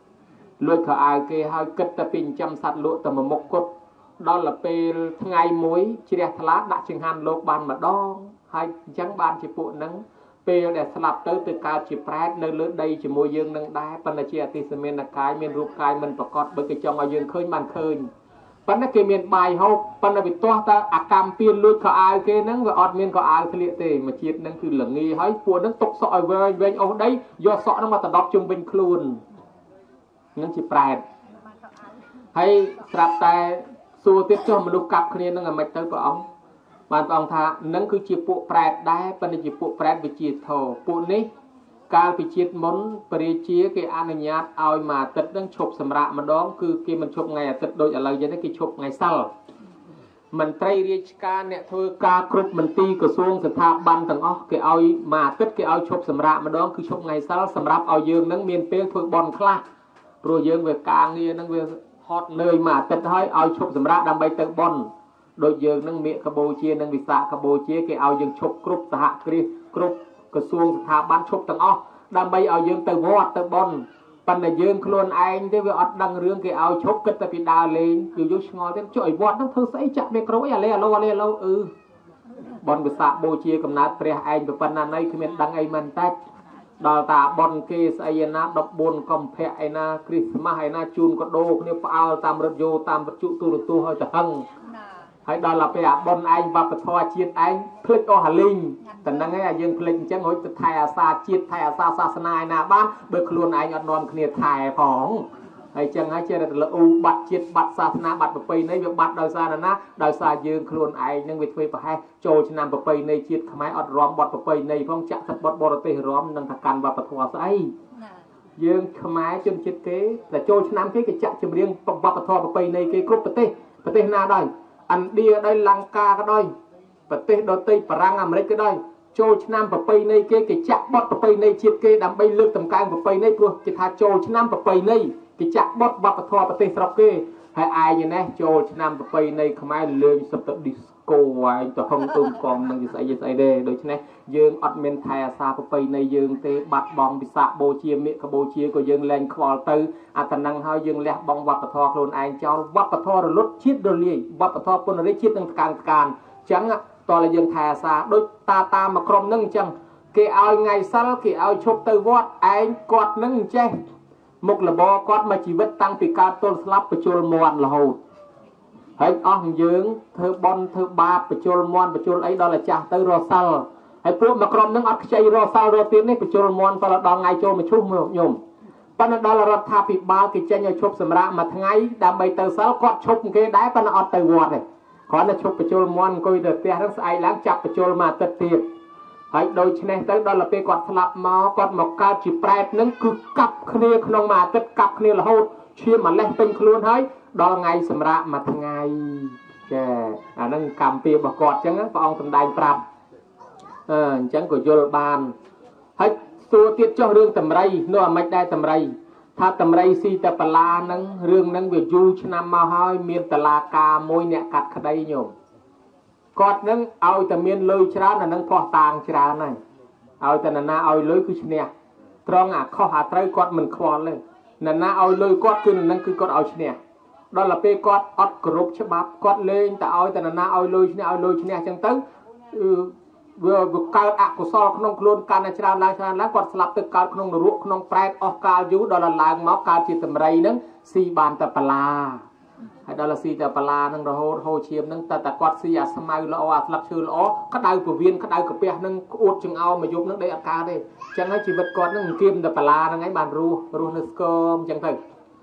ហើយគិតតែពីចិញ្ចឹមសត្វលក់តែមួយមុខគត់ដល់ពេលថ្ងៃមួយជ្រះថ្លាដាក់ចង្ហាន់លោកបានម្ដងហើយអញ្ចឹងបានជាពួកនឹងពេលដែលស្លាប់ទៅកើតជាប្រែតនៅលើដីជាមួយយើងនឹងដែរប៉ុន្តែជាអតិសមានកាយមានរូបកាយមិនប្រកបបើគេចង់ឲ្យយើងឃើញបានឃើញប៉ុន្តែគេមានបាយហូបប៉ុន្តែវាទាស់តែអាកម្មពៀនលួចខោអាវគេហ្នឹងវាអត់មានខោអាវធ្លាកទេមួយជាតិហ្នឹងគឺល្ងាហើយពួកហ្នឹងຕົកសក់ឲ្យវែងអូសដីយកសក់ហ្នឹងមកដដប់ជុំវិញខ្លួនហ្នឹងជាប្រែតហើយស្រាប់តែសួរទៀតចុះមនុស្សកាប់គ្នាហ្នឹងឲ្យមិនទៅព្រះអង្គបានព្រះអង្គថានឹងគឺជាពួកប្រែតដែរប៉ុន្តែជាពួកប្រែតវិជាធរពួកនេះកាលពីជាតិមុនព្រះរាជាគេអនុញ្ញាតឲ្យមួយអាទិត្យនឹងឈប់សម្រាកម្ដងគឺគេមិនឈប់ថ្ងៃអាទិត្យដូចឥឡូវចឹងទេគេឈប់ថ្ងៃសៅរ៍មន្ត្រីរាជការអ្នកធ្វើការគ្រប់មន្ទីរក្រសួងស្ថាប័នទាំងអស់គេឲ្យមួយអាទិត្យគេឲ្យឈប់សម្រាកម្ដងគឺឈប់ថ្ងៃសៅរ៍សម្រាប់ឲ្យយើងនឹងមានពេលធ្វើបន់ខ្លះព្រោះយើងវាការងារនឹងវាហត់នឿយមួយអាទិត្យហើយឲ្យឈប់សម្រាកដើម្បីទៅបន់ដូចយើងនឹងមេកបូជានិងវិសាខបូជាគេឲ្យយើងឈប់គ្រប់សហគ្រាសគ្រប់ក្រសួងស្ថាប័នឈប់ទាំងអស់ដើម្បីឲ្យយើងទៅវត្តទៅបន់ប៉ុន្តែយើងខ្លួនឯងទេវាអត់ដឹងរឿងគេឲ្យឈប់គិតតែពីដើរលេងយូរឆ្ងល់ទៀតចុះឲ្យវត្តហ្នឹងធ្វើស្អីចាក់មេក្រូអីអាឡេបន់វិសាខបូជាកំណើតព្រះឯងប៉ុណ្ណាណីគ្មានដឹងអីមិនតាច់ដល់តាបន់គេស្អីឯណា14កុម្ភៈឯណាគ្រីស្មាស់ឯណាជូនកដោគ្នាផ្អើលតាមរថយោតាមវិទ្យុទូរទស្សន៍ឲ្យទៅហឹងហើយដល់ពេលអាបនឯងវប្បធម៌ជាតិឯងភ្លេចអស់ហលីងតែហ្នឹងឯងយើងភ្លេចអញ្ចឹងរួចទៅថែអាសាជាតិថែអាសាសាសនាឯណាបានបើខ្លួនឯងអត់នាំគ្នាថែផងហើយអញ្ចឹងហើយចេះតែលអ៊ូបាត់ជាតិបាត់សាសនាបាត់ប្រពៃណីវាបាត់ដោយសារណាដោយសារយើងខ្លួនឯងហ្នឹងវាធ្វើប្រហែសចូលឆ្នាំប្រពៃណីជាតិខ្មែរអត់រំបត់ប្រពៃណីផងចាក់ទឹកបត់បរទេសរំនឹងថាកាន់វប្បធម៌ស្អីយើងខ្មែរជនជាតិគេតែចូលឆ្នាំគេចាក់ចម្រៀងវប្បធម៌ប្រពៃណីគេគ្រប់ប្រទេសណាដែរឥណ្ឌាដោយលង្កាក៏ដោយប្រទេសដទៃបារាំងអាមេរិកក៏ដោយចូលឆ្នាំប្រពៃណីគេចាក់បត់ប្រពៃណីជាតិគេដើម្បីលើកតម្កើងប្រពៃណីព្រោះគេថាចូលឆ្នាំប្រពៃណីគេចាក់បត់វប្បធម៌ប្រទេសស្រុកគេហើយឯងនេះចូលឆ្នាំប្រពៃណីខ្មែរលេងសត្វឌីស្កូឯងទៅហឹងទុំកងនឹងស្អីទេដូច្នេះយើងអត់មានថែអាសាប្រពៃណីយើងទេបាត់បង់វិសាខបូជាមេកបូជាក៏យើងលែងខ្វល់ទៅអាតំណឹងហើយយើងលះបង់វប្បធម៌ខ្លួនឯងចោលវប្បធម៌រលត់ជាតិរលាយវប្បធម៌ពុនរិទ្ធជាតិនឹងកានអញ្ចឹងតើយើងថែអាសាដូចតាមកក្រុមនឹងអញ្ចឹងគេឲ្យថ្ងៃសិលគេឲ្យឈប់ទៅវត្តឯងគាត់នឹងចេះមុខលបគាត់មកជីវិតតាំងពីកើតទល់ស្លាប់បញ្ជុលមាត់រហូតហើយអស់យើងធ្វើបន់ធ្វើបាបបញ្ជុលមាត់បញ្ជុលអីដល់តែចាស់ទៅរសាល់ហើយពួកមកក្រុមនឹងអត់ខ្ចីរសាល់រទៀតនេះបញ្ជុលមាត់ដល់ថ្ងៃចូលមកឈុះញោមប៉ុន្តែដល់រដ្ឋាភិបាលគេចេញឲ្យឈប់សម្រាកមួយថ្ងៃដើម្បីទៅសិលគាត់ឈប់គេដែរប៉ុន្តែអត់ទៅវត្តទេគ្រាន់តែឈប់បញ្ជុលមាត់អង្គុយទៅផ្ទះហ្នឹងស្អែកឡើងចាប់បញ្ជុលមួយអាទិត្យទៀតហើយដូច្នេះទៅដល់ពេលគាត់ស្លាប់មកគាត់មកកើតជាប្រែតនឹងគឺកាប់គ្នាក្នុងមួយអាទិត្យកាប់គ្នារហូតឈាមម្លេះពេញខ្លួនហើយដល់ថ្ងៃសម្រាកមួយថ្ងៃចាអាហ្នឹងកម្មពីរបស់គាត់អញ្ចឹងព្រះអង្គសម្ដែងប្រាប់អញ្ចឹងក៏យល់បានហើយសួរទៀតចុះរឿងតម្រៃនោះអាមិនដែរតម្រៃថាតម្រៃស៊ីតែបលាហ្នឹងរឿងហ្នឹងវាយូរឆ្នាំមកហើយមានតឡាការមួយអ្នកកាត់ក្តីញោមគាត់នឹងឲ្យតែមានលុយច្រើនអានឹងផោះតាងច្រើនហើយឲ្យតែណាឲ្យលុយគឺឈ្នះត្រង់អាខុសអាត្រូវគាត់មិនខ្វល់ទេណាឲ្យលុយគាត់គឺនឹងគឺគាត់ឲ្យឈ្នះដល់ពេលគាត់អត់គោរពច្បាប់គាត់លេងតែឲ្យតែណាឲ្យលុយឈ្នះអញ្ចឹងទៅវាកើតអកុសលក្នុងខ្លួនកាន់តែច្រើនឡើងគាត់ស្លាប់ទៅកើតក្នុងនរកក្នុងប្រែតអស់កាលយូរដល់ឡើងមកកើតជាតម្រៃនឹងស៊ីបានតែបលាហើយដល់ស៊ីតែបលានឹងរហូតហូរឈាមនឹងតែគាត់ស៊ីអាស្មៅល្អអាស្លឹកឈើល្អក្តៅពវៀនក្តៅកាពះនឹងក្អួតចង្អោមកយប់នឹងដេកអត់កើតទេអញ្ចឹងហើយជីវិតគាត់នឹងគៀមតែបលាហ្នឹងឯងបានរស់នៅស្គមអញ្ចឹងទៅ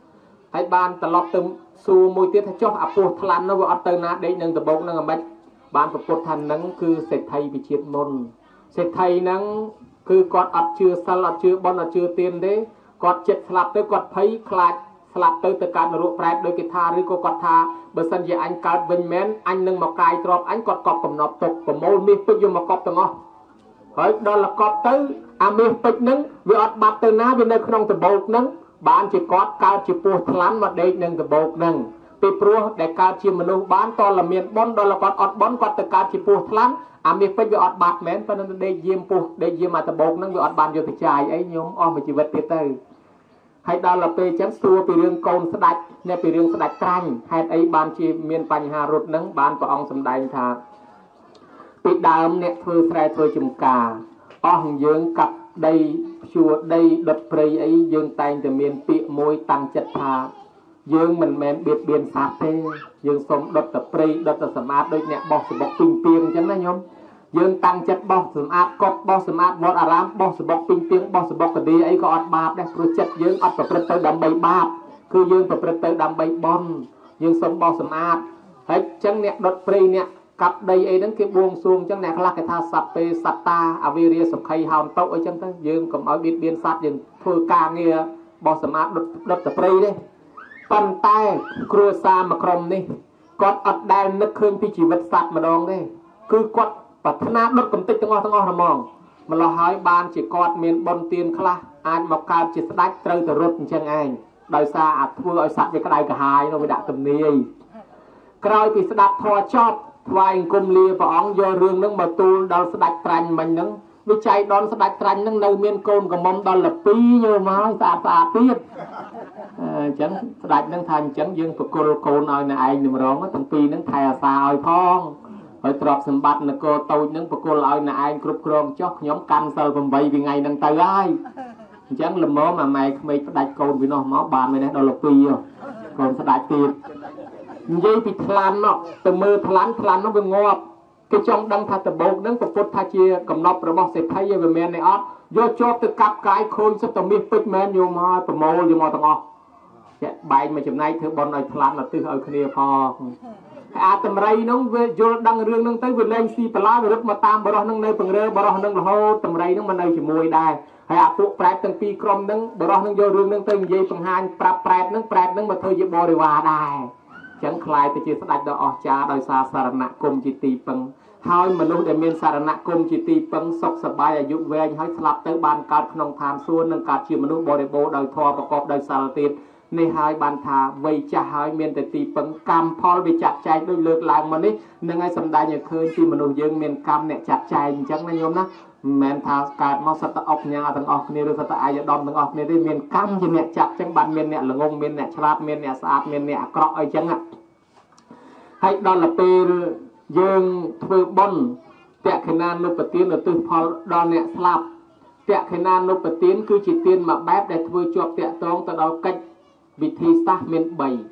ហើយបានត្រឡប់ទៅសួរមួយទៀតថាចុះអាពោះថ្លាន់នោះវាអត់ទៅណាដេកនឹងដបោកនឹងអាម៉េចបានប្រពុតថានឹងគឺសេដ្ឋីវិជាតិមុនសេដ្ឋីហ្នឹងគឺគាត់អត់ជឿសិលអត់ជឿបុណ្យអត់ជឿទានទេគាត់ចិត្តស្លាប់ទៅគាត់ភ័យខ្លាចស្លាប់ទៅកើតនរកប្រែតដោយគេថាឬក៏គាត់ថាបើសិនជាអញកើតវិញមែនអញនឹងមកកាយទ្របអញគាត់កប់កំណប់ទុកប្រមូលមាសពេជ្រយកមកកប់ទាំងអស់ហើយដល់លកប់ទៅអាមាសពេជ្រហ្នឹងវាអត់បាត់ទៅណាវានៅក្នុងដបោកហ្នឹងបានជាគាត់កើតជាពស់ថ្លាន់មកដេកនឹងដបោកហ្នឹងពីព្រោះដែលកើតជាមនុស្សបានតលមានបុណ្យដល់គាត់អត់បុណ្យគាត់ទៅកើតជាពស់ថ្លាន់អាមាសពេជ្រវាអត់បាត់មែនប៉ុន្តែដេកយាមពស់ដេកយាមអាដបោកហ្នឹងវាអត់បានយកទៅចាយអីញោមអស់មួយជីវិតទៀតទៅហើយដល់ទៅពេលអញ្ចឹងសួរពីរឿងកូនស្ដាច់អ្នកពីរឿងស្ដាច់ត្រាញ់ហេតុអីបានជាមានបញ្ហារត់ហ្នឹងបានព្រះអង្គសម្ដែងថាពីដើមអ្នកធ្វើស្រែធ្វើចំការអស់យើងកាប់ដីជួដីដុតព្រៃអីយើងតែងតែមានពាក្យមួយតាំងចិត្តថាយើងមិនមែនបៀតបៀនសត្វទេយើងសូមដុតតែព្រៃដុតតែសម្អាតដូចអ្នកបោះសបុកពីងពីងអញ្ចឹងណាញោមយើងតាំងចិត្តបោះសម្អាតកប់បោះសម្អាតវត្តអារាមបោះសបុកពីងពីងបោះសបុកកឌីអីក៏អត់បាបដែរព្រោះចិត្តយើងអត់ប្រព្រឹត្តទៅដើម្បីបាបគឺយើងប្រព្រឹត្តទៅដើម្បីបុណ្យយើងសូមបោះសម្អាតហើយអញ្ចឹងអ្នកដុតព្រៃអ្នកកាប់ដីអីហ្នឹងគេបួងសួងអញ្ចឹងអ្នកខ្លះគេថាសត្វពេសត្វតាអវិរិយសុខីហោមតុអីចឹងទៅយើងកុំឲ្យបៀតបៀនសត្វយើងធ្វើការងារបោះសម្អាតដុតតែព្រៃទេប៉ុន្តែគ្រួសារមួយក្រុមនេះគាត់អត់ដែលនឹកឃើញពីជីវិតសត្វម្ដងទេគឺគាត់ប្រាថ្នាដុតកំទេចទាំងអស់ហ្មងម្ល៉េះហើយបានជាគាត់មានបុណ្យទានខ្លះអាចមកកើតជាស្ដេចត្រូវទៅរត់អញ្ចឹងឯងដោយសារអាចធ្វើឲ្យសត្វវាក្តៅក្រហាយនោះវាដាក់ទំនាយក្រោយពីស្ដាប់ធម៌ចប់ថ្វាយអង្គមលាព្រះអង្គយករឿងហ្នឹងមកទូលដល់ស្ដេចត្រាញ់មិញហ្នឹងវិច័យដនស្ដេចត្រាញ់ហ្នឹងនៅមានកូនកំមុំដល់12យកមកស្អាតទៀតអញ្ចឹងស្ដេចហ្នឹងថាអញ្ចឹងយើងបកគលកូនឲ្យនៅឯងតម្រងទាំងពីរហ្នឹងថែអាសាឲ្យផងហើយទ្រព្យសម្បត្តិនគរតូចហ្នឹងបកគលឲ្យនៅឯងគ្រប់គ្រងចុះខ្ញុំកាន់សិល8ពីថ្ងៃហ្នឹងទៅហើយអញ្ចឹងល្មមអាម៉ែក្មេកផ្ដាច់កូនពីនោះមកបានមែនទេដល់12កូនស្ដេចទៀតនិយាយពីថ្លាន់នោះទៅមើលថ្លាន់នោះវាងាប់គេចង់ដឹងថាដបោកហ្នឹងប្រពុតថាជាកំណប់របស់សេដ្ឋីឯវាមែនទេអត់យកជាប់ទៅកាប់កាយខូនសិតតែមាសពេជ្រមែនយកមកប្រមូលយកមកទាំងអស់ចាក់បែកមកចំណែកធ្វើបន់ឲ្យថ្លាន់ឲ្យទិសឲ្យគ្នាផងអាតម្រៃហ្នឹងវាយល់ដឹងរឿងហ្នឹងទៅវាលែងស៊ីបន្លាវារត់មកតាមបរោះហ្នឹងនៅពង្រើបរោះហ្នឹងរហូតតម្រៃហ្នឹងមកនៅជាមួយដែរហើយអាពួកប្រែតទាំងពីរក្រុមហ្នឹងបរោះហ្នឹងយករឿងហ្នឹងទៅនិយាយបង្ហាញប្រាប់ប្រែតហ្នឹងមកធ្វើជាបរិវារដែរចឹងខ្លាយទៅជាស្ដេចដ៏អស្ចារ្យដោយសារសារណគមជាទីពឹងហើយមនុស្សដែលមានសារណគមជាទីពឹងសុខសប្បាយអាយុវែងហើយស្លាប់ទៅបានកើតក្នុងឋានសួគ៌និងកើតជាមនុស្សបរិបូរណ៍ដោយធម៌ប្រកបដោយសិលទៀតនេះហើយបានថាវ័យចាស់ហើយមានតែទីពឹងកម្មផលវាចាត់ចែងដូចលើកឡើងមកនេះនឹងឲ្យសម្ដែងឲ្យឃើញពីមនុស្សយើងមានកម្មអ្នកចាត់ចែងអញ្ចឹងណាញោមណាមិនមែនថាកើតមកសត្វអុកញ៉ាទាំងអស់គ្នាឬសត្វអាយដំទាំងអស់គ្នាទេមានកម្មជាអ្នកចាត់អញ្ចឹងបានមានអ្នកល្ងងមានអ្នកឆ្លាតមានអ្នកស្អាតមានអ្នកអាក្រក់អីអញ្ចឹងហើយដល់ទៅពេលយើងធ្វើបុណ្យតក្កិណានុបទានឧទ្ទិសផលដល់អ្នកស្លាប់តក្កិណានុបទានគឺជាទានមួយបែបដែលធ្វើជាប់តាក់ទងទៅដល់កិច្ចវិធីសាស្ត្រមាន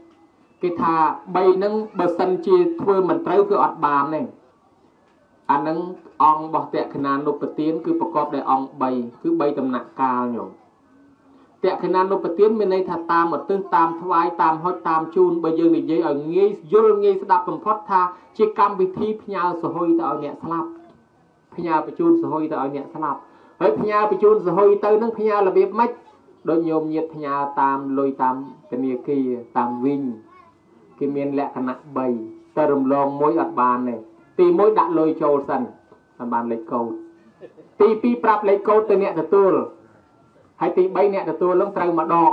3គេថា3ហ្នឹងបើសិនជាធ្វើមិនត្រូវគឺអត់បានទេអាហ្នឹងអង្គរបស់តក្កិណានុបទានគឺប្រកបដោយអង្គ3គឺ3ដំណាក់កាលញោមតក្កិណានុបទានមានន័យថាតាមឧទ្ទិសតាមថ្វាយតាមហុចតាមជូនបើយើងនិយាយឲ្យងាយយល់ងាយស្ដាប់បំផុតថាជាកម្មវិធីផ្ញើសហុយទៅឲ្យអ្នកស្លាប់ផ្ញើបញ្ជូនសហុយទៅឲ្យអ្នកស្លាប់ហើយផ្ញើបញ្ជូនសហុយទៅនឹងផ្ញើរបៀបម៉េចដូចញោមញាតផ្ញើតាមលុយតាមធនាគារតាមវិញគេមានលក្ខណៈ3តែរំលងមួយអត់បានទេទី1ដាក់លុយចូលសិនតាមបានលេខកូដទី2ប្រាប់លេខកូដទៅអ្នកទទួលហើយទី3អ្នកទទួលនឹងត្រូវមកដក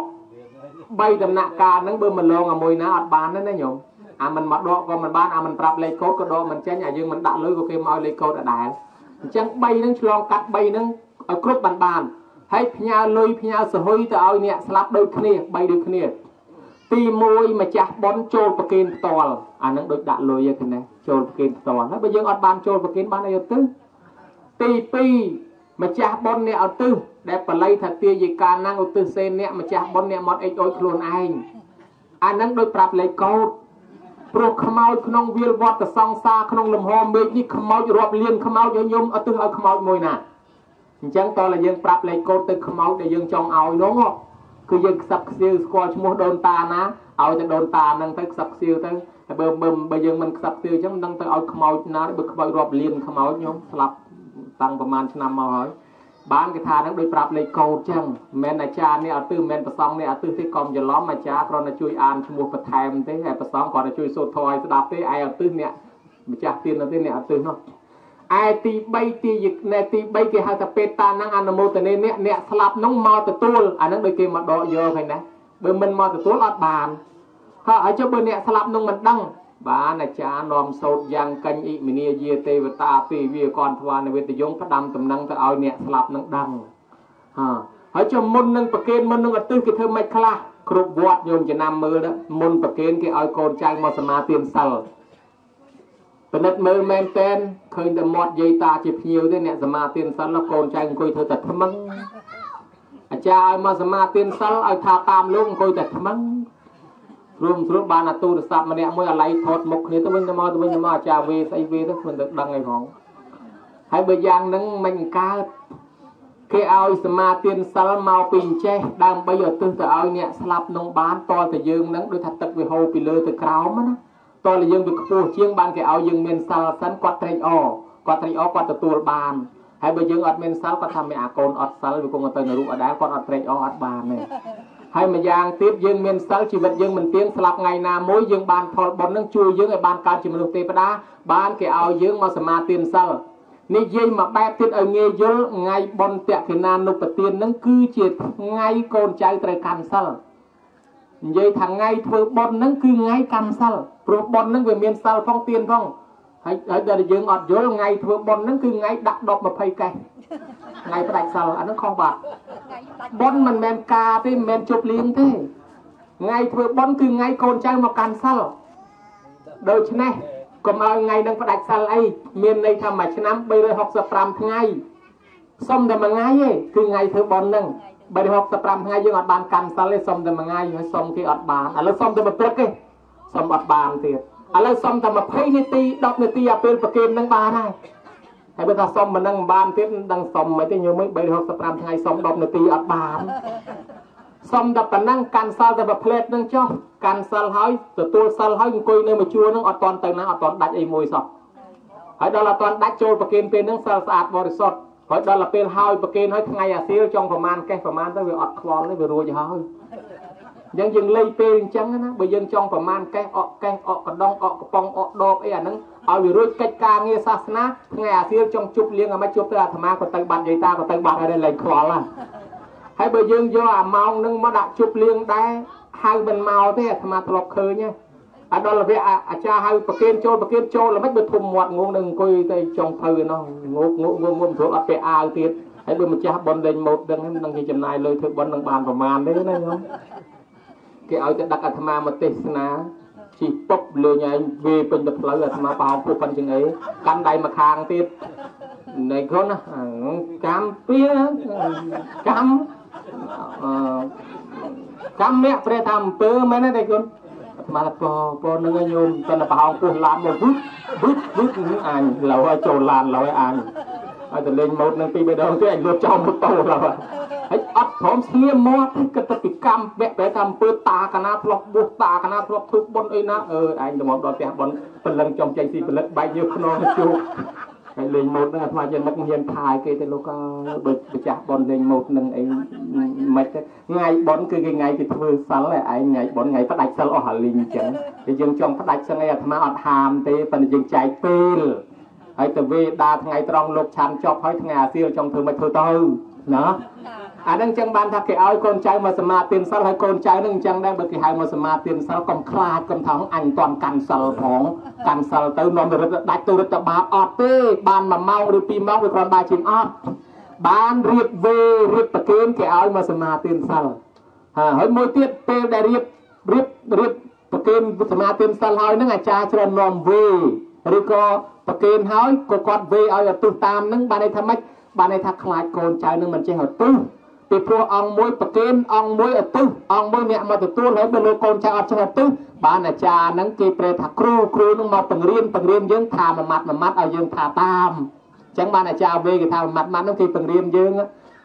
3ដំណាក់កាលហ្នឹងបើមិនលងឲ្យមួយណាអត់បានទេណាញោមអាមិនមកដកក៏មិនបានអាមិនប្រាប់លេខកូដក៏ដកមិនចេញអាយើងមិនដាក់លុយក៏គេមកឲ្យលេខកូដដដែលអញ្ចឹង3ហ្នឹងឆ្លងកាត់3ហ្នឹងឲ្យគ្រប់បានហើយផ្ញើលុយផ្ញើសហុយទៅឲ្យអ្នកស្លាប់ដូចគ្នា3ដូចគ្នាទី1ម្ចាស់ប៉ុនចូលប្រគេនផ្ទាល់អាហ្នឹងដូចដាក់លុយឯណាចូលប្រគេនផ្ទាល់ហើយបើយើងអត់បានចូលប្រគេនបានអីទៅទី2ម្ចាស់ប៉ុនអ្នកឧទ្ទិសដែលបល័យថាទាយិកាណាំងឧទ្ទិសសេនអ្នកម្ចាស់ប៉ុនអ្នកមកអិចអុយខ្លួនឯងអាហ្នឹងដូចប្រាប់លេខកូដព្រោះខ្មោចក្នុងវាលវត្តសង្សារក្នុងលំហមេឃនេះខ្មោចរាប់លានខ្មោចឲ្យញោមឧទ្ទិសឲ្យខ្មោចមួយណាអញ្ចឹងតើយើងប្រាប់លេខកូដទៅខ្មោចដែលយើងចង់ឲ្យនោះคือยังสักซิลสกอชมัวโดนตานะเอาจะโดนตานั่งตั้งสักซิลตั้งแต่เบิ่มไปยังมันสักซิลจังตั้งแต่เอาขมอยนะเบิกขมอยรอบเลียนขมอยยมสลับตั้งประมาณชนะมาหอยบ้านกระทานักโดยปรับเลยโกจังแมนอาจารย์เนี่ยเอาตื้อแมนประซองเนี่ยเอาตื้อที่กองจะล้อมอาจารย์เพราะน่ะช่วยอ่านชมัวประแทมเต้ไอ้ประซองก่อนน่ะช่วยโซทอยสดับเต้ไอ้เอาตื้อเนี่ยมาจากเตียนเอาตื้อเนี่ยเอาตื้อเนาะไอตีใบตีหยิกในตีใบเกี่ยวกับเปตานังอนุโมทนาเนี่ยสลับน้องมอตะตูลอันนั้นโดยเกี่ยวกับดอกเยอะใครนะเบอร์มันมอตะตูลอดบานถ้าไอเจ้าเบอร์เนี่ยสลับน้องมันดังบ้านอาจารย์นอมโสดยังกันอิมิเนียเยเตวตาปีวิกรทวานเวทยงพระดำตำนังตะเอาเนี่ยสลับนังดังไอเจ้ามุนนังประเกณฑ์มุนนังอัดตื้อกี่เธอไม่คลาครุบวัดโยมจะนำมือแล้วมุนประเกณฑ์กี่เอาโกนใจมาสมาเตียนเซลเป็นนัดมือแมนเตนเคยแต่หมดยัยตาจีบเหี่ยวด้วยเนี่ยสมาเตียนสันแล้วโกนใจคุยเธอแต่ทำมังอาจารย์มาสมาเตียนสันเอาทาตามลุงคุยแต่ทำมังรวมธุรบานาตูรศัพท์มาเนี่ยเมื่ออะไรทอดมุกเนี่ยตัวมันจะมาจาเวสไอเวสมันจะดังไงของให้เบย์ยังนั้นมันกาเคยเอาสมาเตียนสันมาปิ่นเจดังไปหยดตึ้งแต่เอาเนี่ยสลับนงบ้านตอนแต่ยืมนั้นโดยทัดตักวิโฮไปเลยแต่กราวมันนะตอนยังไปคู่เชียงบานแกเอายังเมนซาลสันกอดไตรออกอดไตรอกอดตัวบานให้ไปยังอดเมนซาลก็ทำให้อากรอดซาลไปคงเตยนรูอดได้กอดไตรออดบานเนี่ยให้มายังติดยังเมนซาลชีวิตยังมันเตียงสลับไงนาโมยยังบานพอบนนั่งช่วยยังไอ้บานการจิมนุเตปดาบานแกเอายังมาสมาเตียนซาลนี่ยัยมาแบบติดเอาเงยยลไงบนเตะขนานุปเตียนนั่งคือจิตไงโกนใจไตรกันซาลยัยทางไงเธอบนนั่งคือไงกันซาลโปรบอลนั่งเวียนเมียนซาลท่องเตียนท่องให้เดี๋ยวยังอดเยอะไงเธอบอลนั่งคือไงดักดอกมาเพย์ไก่ไงประดับซาลอันนั้นคลองบาทบอลมันแมนกาที่แมนจบเลี้ยงที่ไงเธอบอลคือไงโกนใจมาการซาลโดยชนะก็มาไงนั่งประดับซาลไอเมียนในธรรมะชนะไปเลยหกสัปดาห์ไงส้มแต่มาไงคือไงเธอบอลนั่งไปเลยหกสัปดาห์ไงยังอดบานการซาลเลยส้มแต่มาไงให้ส้มที่อดบานอะไรส้มแต่มาเปลือกสมบัติบานเตียอะไรสมแต่มาเพย์นิตีดอกนิตีเป็นประเกณฑ์นั่งบานได้ให้เป็นถ้าสมมันนั่งบานเตียดังสมไม่ได้ยังไม่ใบหกสปรามไงสมดอกนิตีอัดบานสมดับแต่นั่งการซาลแต่แบบเพลทนั่งจ้อการซาลหายแต่ตัวซาลหายคุยในมาชัวนั่งอัดตอนเติมนั่งอัดตอนดัดไอ้มวยสอบให้ดอลลาร์ตอนดัดโจประเกณฑ์เป็นนั่งซาลสะอาดบริสุทธิ์ให้ดอลลาร์เป็นหายประเกณฑ์ให้ทั้งไงอาเซียจงประมาณแก่ประมาณต้องไปอัดคลอนเลยไปรัวจะหายยังเลยเป็นจังนะไปยังจองประมาณแกออกกระดองออกกระปองออกดอกไอ้อันนั้นเอาอยู่รุ่ยกิจการเงี้ยศาสนาไงอาเซียจงจุบเลี้ยงมาจุบตัวธรรมะก็ตังบัตรใหญ่ตาก็ตังบัตรอะไรเลยคลอละให้ไปยังย่อเมานึงมาดักจุบเลี้ยงได้ให้เป็นเมาเท่ธรรมะตลบเคยเนี่ยอันนั้นเราไปอาจารย์ให้ประเคนโจแล้วไม่ไปทุ่มหมดงงหนึ่งคุยในจงเพลินเนาะงงถูกเอาไปอาเตียให้ดูมันจะบอลเด่นหมดดังนั้นดังที่จำนายเลยถือบอลดังบานประมาณได้ไหมเนาะเอาจะดักอัตมามาเตสนาชีปบเลยไงเวเป็นแบบเลยอัตมาเปล่าผู้พันจึงไอ้กันใดมาคางติดในคนนะกำเปี้ยกำแม่ประทำเปิ้ลไหมนะในคนอัตมาพอนึกโยมตอนเปล่าผู้ลานเลยบึ้ดอ่านเราให้โจลานเราให้อ่านอาจจะเล่นหมดนั่งปีไปเดินที่ไอ้รถจอมมุตโตเราให้อัดพร้อมเสียมอดกระติกกรรมแบะไปทำเปิดตาคณะพลอกบุกตาคณะพลอกทุบบนไอ้นะไอ้จะมองดอกแต่บนเป็นเรื่องจอมใจสีเป็นเล็กใบเยอะขนองจูไอ้เล่นหมดนะมาจะนักเรียนทายเกยแต่ลูกก็เบิกไปจับบอลเล่นหมดหนึ่งไอ้ไม่ไงบอลคือไงที่เธอสั่งเลยไอ้ไงบอลไงพัดดักสั่งอ๋อหาลิงจังไอ้ยังจอมพัดดักสั่งไอ้ธรรมะอัดหามเตะเป็นยังใจเปรี้ยไอ้แต่เวดาทั้งไงตรองโลกชันจอบให้ทั้งไงอาเซียจงเธอมาเธอเต้าเนาะอันนั้นจังบานถ้าเกี่ยวคนใจมาสมาเตียนสัลให้คนใจนั่งจังได้บางทีให้มาสมาเตียนสัลกำคลาดกำท้องอันตอนกันสัลของกันสัลเติมนอนดัดตัวรัตบาออดเต้บานมาเมาหรือปีเมาไปครอนบาชิงออดบานเรียบเวเรียบตะเกียงเกี่ยวมาสมาเตียนสัลเฮ้ยมวยเตี้ยเปย์ได้เรียบตะเกียงสมาเตียนสัลให้นั่งอาจารย์ชรนอมเวหรือก็ตะเกียงให้ก็กอดเวเอาอย่าตุตามนั่งบานในธรรมะบานในทักคลายโกนใจนั่งมันจะหัวตุ้งไปพวกองมวยประเคนองมวยตุ้งองมวยเนี่ยมาตัวเลยเป็นโลโกนใจอัดจังตุ้งบานอาจารย์นั่งกีเปรทักครูนั่งมาปังเรียนยังทามามัดเอายังทาตามจังบานอาจารย์เวกทามัดนั่งกีปังเรียนยังไอ้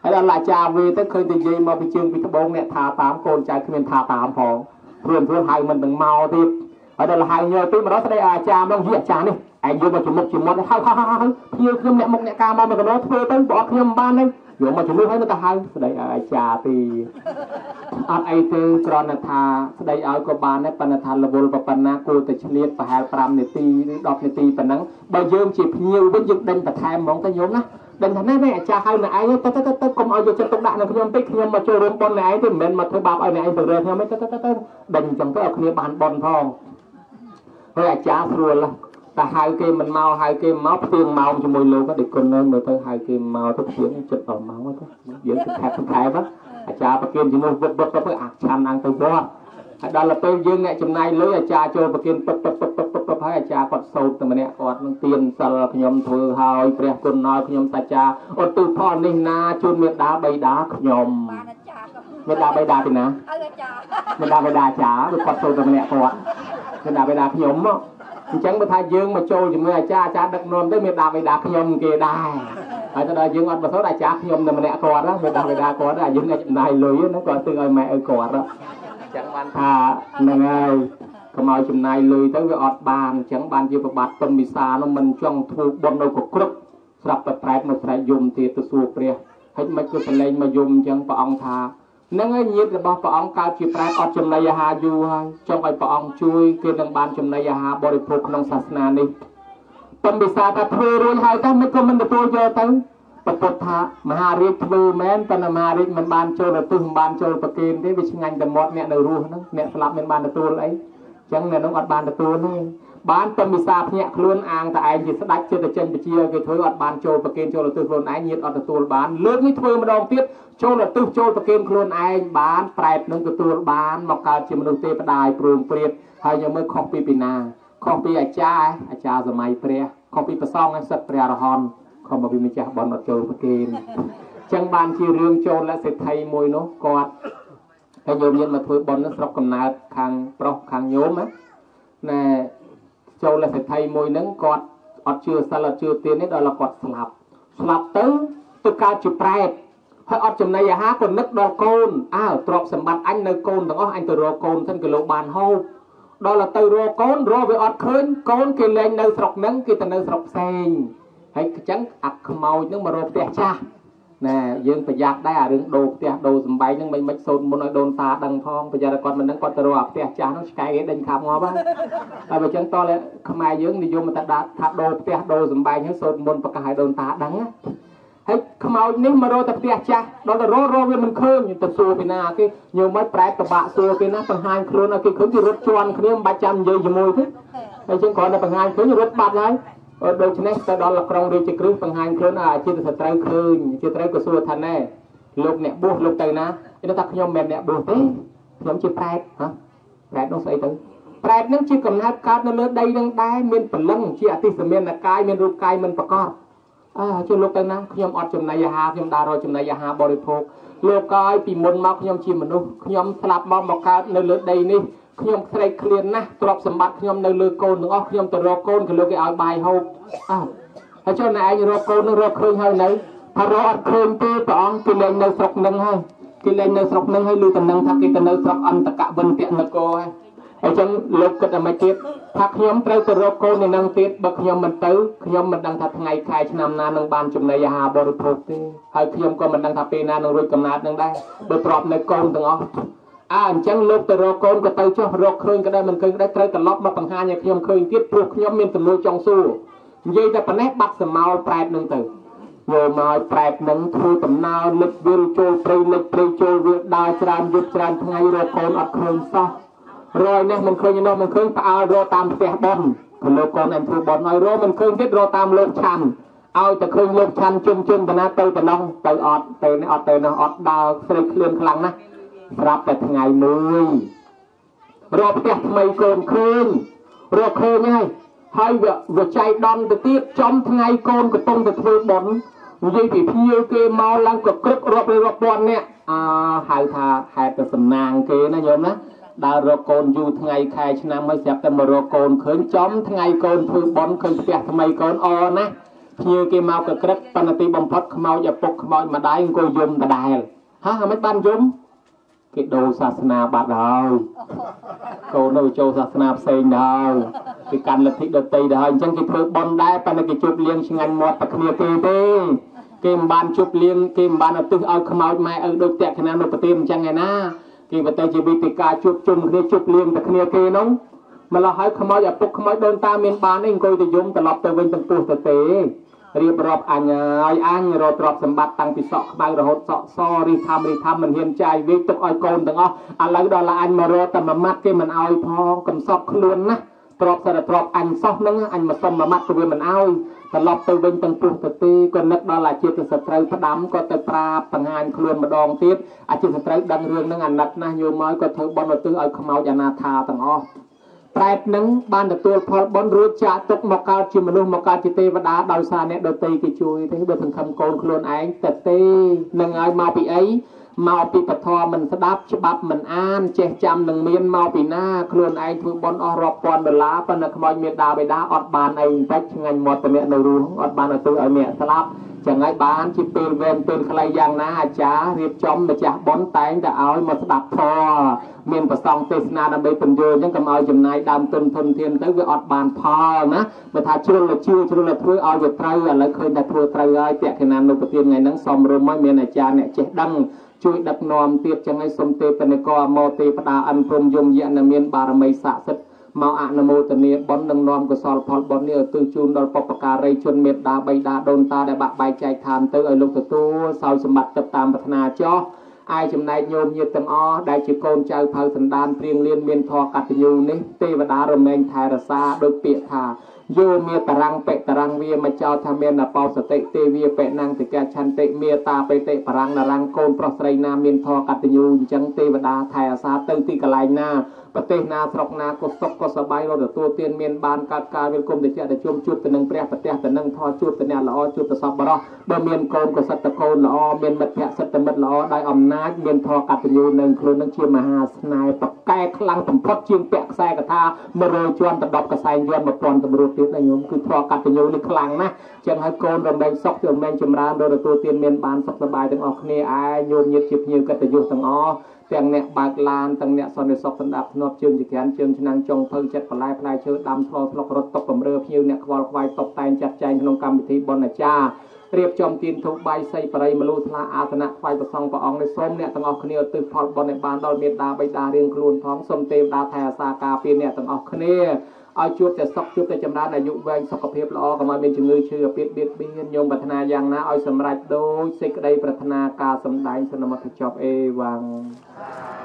ហើយដល់អាចារ្យវាទៅឃើញតែនិយាយមកពីជើងពីត្បូងអ្នកថាតាមកូនចៅគ្មានថាតាមផងព្រួនហៅមិននឹងមកទៀតហើយដល់ហៅញ័រទៅម្ដងស្ដីអាចារ្យមកយីអាចារ្យនេះឯងយកមកជំនុកជាមាត់ហៅភ្ញៀវខ្ញុំអ្នកមុខអ្នកការមកកណ្ដោធ្វើទៅបើអត់ខ្ញុំបានទេយកមកជំនួសឲ្យទៅហៅស្ដីអាចារ្យទីអត់អីទេគ្រាន់តែថាស្ដីឲ្យក៏បានដែរប៉ុន្តែថារវល់ប៉ុណ្ណាគួរតែឆ្លៀតប្រហែល5នាទីឬ10នាទីប៉ុណ្ណឹងបើយើងជាភ្ញៀវវិញយើងដេញបន្ថែមហ្មងទៅញោមណាដេញថាណែអាចារ្យហៅអ្នកឯងទៅកុំឲ្យយកចិត្តទុកដាក់នឹងខ្ញុំពេកខ្ញុំមកចូលរួមប៉ុនអ្នកឯងទេមិនមែនមកធ្វើបាបឲ្យអ្នកឯងទៅរើខ្ញុំទេទៅដេញអញ្ចឹងទៅឲ្យគ្នាបានប៉ុនផងហើយអាចារ្យស្រួលតែហៅគេមិនមកហៅគេមកផ្ទៀងម៉ោងជាមួយលោកដូចគុណនៅមើលទៅហៅគេមកទៅផ្ទៀងចិត្តដល់ម៉ោងទៅយើងទៅខែអាចារ្យប្រគិនជាមួយវឹកទៅអាឆានអង្គទៅបត់ហើយដល់ទៅយើងអ្នកចំណាយលុយអាចារ្យចូលប្រគិនពឹកហើយអាចារ្យគាត់សោតតែម្នាក់គាត់នឹងទៀនសិលខ្ញុំធ្វើហើយព្រះគុណឲ្យខ្ញុំសាចាឧទ្ទិសផលនេះណាជូនមេដាបៃតាខ្ញុំមេដាបៃតាពីណាមេដាបៃតាអាចារ្យគាត់សោតតែម្នាក់គាត់មេដាបៃតាខ្ញុំមកអញ្ចឹងបើថាយើងមកចូលជាមួយអាចារ្យដឹកនាំទៅមេដាបៃតាខ្ញុំគេដែរហើយទៅដល់យើងអត់បសូតអាចារ្យខ្ញុំតែម្នាក់គាត់ណាមេដាបៃតាគាត់ដែរយើងអ្នកចំណាយលុយណាគាត់ទិញឲ្យម៉ែឲ្យគាត់ចឹងបានថាហ្នឹងហើយកុំឲ្យចំណាយលុយទៅវាអត់បានអញ្ចឹងបានជាប្របាទពំវិសានោះមិនចង់ធ្វើបុណ្យនៅកគ្រប់ស្រាប់តែប្រែតមកស្រែកយំទៀតទៅសួរព្រះហើយមិនគឺសលេងមកយំអញ្ចឹងព្រះអង្គថាហ្នឹងហើយញាតិរបស់ព្រះអង្គកើតជាប្រែតអត់ចំណីអាហារយូរហើយចង់ឲ្យព្រះអង្គជួយគឺនឹងបានចំណីអាហារបរិភោគក្នុងសាសនានេះពំវិសាថាធ្វើរួចហើយតែមិនក៏មិនទទួលយកទៅពុទ្ធថាមហារាជធ្វើមែនតែមហារាជមិនបានចូលទៅមិនបានចូលប្រគេនទេវាឆ្ងាញ់តែមាត់អ្នកនៅរស់ហ្នឹងអ្នកស្លាប់មិនបានទទួលអីអញ្ចឹងអ្នកនោះអត់បានទទួលទេបានពំវិសាភ្ញាក់ខ្លួនអាងតែឯងជាស្ដេចចិត្តចេញពជាគេធ្វើអត់បានចូលប្រគេនចូលទៅខ្លួនឯងញាតអត់ទទួលបានលើកនេះធ្វើម្ដងទៀតចូលទៅចូលប្រគេនខ្លួនឯងបានប្រែតនឹងទទួលបានមកកើតជាមនុស្សទេវតាយព្រមព្រៀតហើយយើងមើលខុសពីណាខុសពីអាចារ្យសម័យព្រះខុសពីប្រសងឯសិទ្ធព្រះអរហន្តខំមកពីម្ចាស់បនអត់ចូលប្រគេនចឹងបានជារឿងចូលលសេដ្ឋីមួយនោះគាត់ហើយញោមញាតមកធ្វើបនស្រុកកំណើតខាងប្រុសខាងញោមណែចូលលសេដ្ឋីមួយហ្នឹងគាត់អត់ជឿសិលអត់ជឿទាននេះដល់គាត់ស្លាប់ទៅកើតជាប្រែតហើយអត់ចំណីអាហារក៏នឹកដល់កូនទ្រព្យសម្បត្តិអញនៅកូនទាំងអស់អញទៅរកកូនសិនក៏លោកបានហូបដល់ទៅរកកូនរកវាអត់ឃើញកូនគេលែងនៅស្រុកហ្នឹងគេទៅនៅស្រុកផ្សេងហើយអញ្ចឹងអាខ្មោចហ្នឹងមករកផ្ទះចាស់ណែយើងប្រយ័ត្នដែរអារឿងដូរផ្ទះដូរសំបែងហ្នឹងមិនសូនមុនឲ្យដូនតាដឹងផងប្រយ័ត្នគាត់មិនដឹងគាត់ទៅរកអាផ្ទះចាស់ហ្នឹងឆ្កែគេដេញខាប់ងាប់ហើយតែបើអញ្ចឹងតើខ្មែរយើងនិយមថាដូរផ្ទះដូរសំបែងហ្នឹងសូនមុនប្រកាសឲ្យដូនតាដឹងណាហើយខ្មោចនេះមករកតែផ្ទះចាស់ដល់ទៅរកវាមិនឃើញទៅសួរពីណាគេញោមមកប្រែតប្របាក់សួរគេណាបង្ហាញខ្លួនឲ្យគេឃើញគេរត់ជន់គ្នាមិនបាច់ចាំនិយាយជាមួយទេហើយអញ្ចឹងគ្រាន់តែបង្ហាញឃើញរត់បាត់ហើយដូច្នេះទៅដល់ក្រុងរាជក្រឹសបង្ហាញខ្លួនជាសត្រូវឃើញជាត្រូវក៏សួរថាណែលោកអ្នកបួសលោកទៅណាគេថាខ្ញុំមិនមែនអ្នកបួសទេខ្ញុំជាប្រែតប្រែតនោះស្អីទៅប្រែតនឹងជាកំណើតកើតនៅលើដីនឹងដែរមានព្រលឹងជាអតិសមានកាយមានរូបកាយមិនប្រកបជួយលោកទៅណាខ្ញុំអត់ចំណីអាហារខ្ញុំដើររកចំណីអាហារបរិភោគលោកកាយពីមុនមកខ្ញុំជាមនុស្សខ្ញុំស្លាប់មកកើតនៅលើដីនេះខ្ញុំស្រេកឃ្លានណាស់ទ្រព្យសម្បត្តិខ្ញុំនៅលើកូនទាំងអស់ខ្ញុំទៅរកកូនក៏លោកគេឲ្យបាយហូបហើយចុះណែឯងរកកូននឹងរកឃើញហើយនៅថារកអត់ឃើញទេព្រះអង្គគេលែងនៅស្រុកនឹងហើយគេលែងនៅស្រុកនឹងហើយឮតំណឹងថាគេទៅនៅស្រុកអន្តកវិនពនគរហើយអញ្ចឹងលោកគិតតែមិនទៀតថាខ្ញុំត្រូវទៅរកកូននៅនឹងទៀតបើខ្ញុំមិនទៅខ្ញុំមិនដឹងថាថ្ងៃខែឆ្នាំណានឹងបានចំណីអាហារបរិភោគទេហើយខ្ញុំក៏មិនដឹងថាពេលណានឹងរួចកំណើតនឹងដែរបើទ្របនៅកូនទាំងអស់អញ្ចឹងលោកទៅរកកូនក៏ទៅចុះរកឃើញក៏ដែរមិនឃើញក៏ដែរត្រូវត្រឡប់មកបង្ហាញឲ្យខ្ញុំឃើញទៀតព្រោះខ្ញុំមានទំនួលចង់សួរនិយាយតែប៉ុណ្ណេះបាត់សមោលប្រែតនឹងទៅយកមកប្រែតនឹងធ្វើដំណើរលិចវិលចូលព្រៃលិចព្រៃចូលវាដើរច្រើនយប់ច្រើនថ្ងៃរកកូនអត់ឃើញសោះរយនេះមិនឃើញនោះមិនឃើញផ្អើលរកតាមផ្ទះបនក៏លោកកូនអញធ្វើបនឲ្យរកមិនឃើញទៀតរកតាមលោកឆាន់ឲ្យតែឃើញលោកឆាន់ជុំតាណាទៅតំណងទៅអត់ទៅនេះអត់ទៅនោះអត់ដើរស្រេកឃ្លានខ្លាំងណាស់ប្រាប់តែថ្ងៃមួយរកផ្ទះថ្មីកូនឃើញរកឃើញហើយវាចៃដន្យទៅទៀតចំថ្ងៃកូនកំពុងទៅធ្វើបននិយាយពីភ្ញៀវគេមកឡើងក៏ក្រឹករាប់ពាន់នាក់ហៅថាហេតុតែសំណាងគេណាញោមណាដើររកកូនយូរថ្ងៃខែឆ្នាំហើយស្រាប់តែមករកកូនឃើញចំថ្ងៃកូនធ្វើបន់ឃើញផ្ទះថ្មីកូនអណា như cái mau cái cất panati bom phật mau giờ phục mau mà đái cô zoom ta đài hả mấy ban zoom cái đồ sasna bạt rồi cô nói châu sasna sen rồi cái căn là thích được tây rồi chẳng cái thưa bon đái panati chụp liên sinh anh một tập kia tê cái ban chụp liên cái ban là từ ao mau mai ở đôi tẹt cái nào nó tìm chẳng ngày na cái vật tay chỉ bị tịch ca chụp chung cái chụp liên tập kia nóng mà là hỏi không ai giờ phục không ai đơn ta miền ban anh coi thì dùng từ lọp từ bên từng tu từ tếรีบรอบอันอันรอตรอบสมบัติตั้งปีศาจบางระหดสอซอรีทำมันเห็นใจวิตกอ้อยโกนตั้งอ๋ออะไรดอลลาร์อันมารอแต่มามัดที่มันเอาพอกำซอบคล้วนนะตรอบสระตรอบอันซอกนั่งอันมาส้มมามัดตัวมันเอาแต่ลอบตัวเป็นตั้งปุ่นตีก็นึกดอลลาร์เชื่อสตรีพระดำก็แต่ปราบต่างงานคล้วนมาดองติดอาชีพสตรีดังเรื่องนั่งอันนัดนะโยมน้อยก็เธอบอลมาตื้อเอาขมเอายานาธาตั้งอ๋อแปรนึงบ้านตัวพอบอลรู้จักตกมกาจิมนุมกาจิเตวดาดาวซาเนโดตีกิจุยที่โดยถึงคำโกนคลวนไอ้แต่เต้นังไอ้มาปีไอ้มาปีปทอมันสดับฉบับมันอ่านเจจำหนึ่งเมียนมาปีหน้าคลวนไอ้ทุบอลอรอบปอนเวลาปนขมอยเมียดาไปดาอดบานไอ้ไปช่างหมดแต่เมียนรู้อดบานตัวไอ้เมียสลับจังไอ้บ้านที่เป็นเวนเป็นใครอย่างน่าจ้าเรียบจอมมาจากบอลแตงแต่เอามาสดับพอเมียนประสองเตสนาดำไปเป็นโยยังกำเอาจำนายดำต้นทนเทียนtới vớiอดบานพอนะมาทาช่วยละช่วยละช่วยเอาอยู่ไตรอะไรเคยแต่ทัวไตรไอ้แต่ขนาดนุปเตียนไงนั่งซอมรวมไม่เมียนอาจารย์เนี่ยเจ็ดดังช่วยดับนอมเตียบจังไงสมเตปนกอโมเตปดาอันพรมยมเยนเมียนบารมีสะสดมาอ่านโมตเนียบอนดังนอมกุศลพอลบอนเนี่ยตื่นจูนดอลปปการีชนเมตดาใบดาโดนตาได้บะใบใจทานเตอไอลูกตัวสาวสมบัติตามปัฒนาจ้อไอจำนายโยมเยตังอ้อได้จิโกนเจ้าเผาสันดานเพียงเลียนเมียนทอกัตยูนี่เทวดารมเองไทยรสาโดยเปียธาโยเมียตรังเปตรังเวียมาเจ้าทำเมียนเปาสเตเตเวียเปนังติแกชันเตเมียตาไปเตปรังนารังโกนปรสไรนาเมียนทอกัตยูจังเทวดาไทยรสาตึงตีกลายนาประเทศนาสรกนาก็สกก็สบายเราแต่ตัวเตียนเมียนบานการการเวลกรมเดชะได้ชมจุดแต่นังเปรียประเทศแต่นังทอจุดแต่เนี่ยละอ้อจุดแต่สอบบรอเบอร์เมียนโกนก็สัตตะโกนละอ้อเมียนมัดแพะสัตตะมัดละอ้อได้อำนาจเมียนทอกัตยูหนึ่งครูนังเชียมหาสนายตะแก่คลังสมพศเชียงแปะแซกระทาเมื่อโรยจวนตะดอกกระไซยวนมาปอนตะบรูติดนายโยมคือทอกัตยูนี่คลังนะจังให้โกนรำแดงซอกจนแมงจำรานโดยตัวเตียนเมียนบานซอกสบายตั้งออกเนี่ยไอโยมยึดจิบยืกัตยูตั้งอ้อแต่เนี่ยบากลานตั้งเนี่ยสอนในศอกสันดับนอบเชิงจิแขนเชิงชนังจงเพิ่งจัดปลายพลายเชิดดำทอสลกรถตกกำเรือพิวเนี่ยควอลควายตกแต่งจัดใจขนมกรรมวิธีบอลนาจ้าเรียบจอมตีนทุกใบใส่ปลายมลูทลาอาสนะไฟประซองประองในส้มเนี่ยตั้งออกเนียวตึกพอลบอลในบานดอลเมียดาใบดาเรียงครูนท้องส้มเตมดาแทสากาเปียเนี่ยตั้งออกเนียเอาจุดแต่ซอกจุดแต่จำได้อายุแวงสกเพียบละอก็มาเป็นจึงเงยเชื่อเปียดเบียดเบียนโยมปรารถนาอย่างนะเอาสำหรับโดยสิกได้ปรารถนาการสำได้สนมัติจอบเอวัง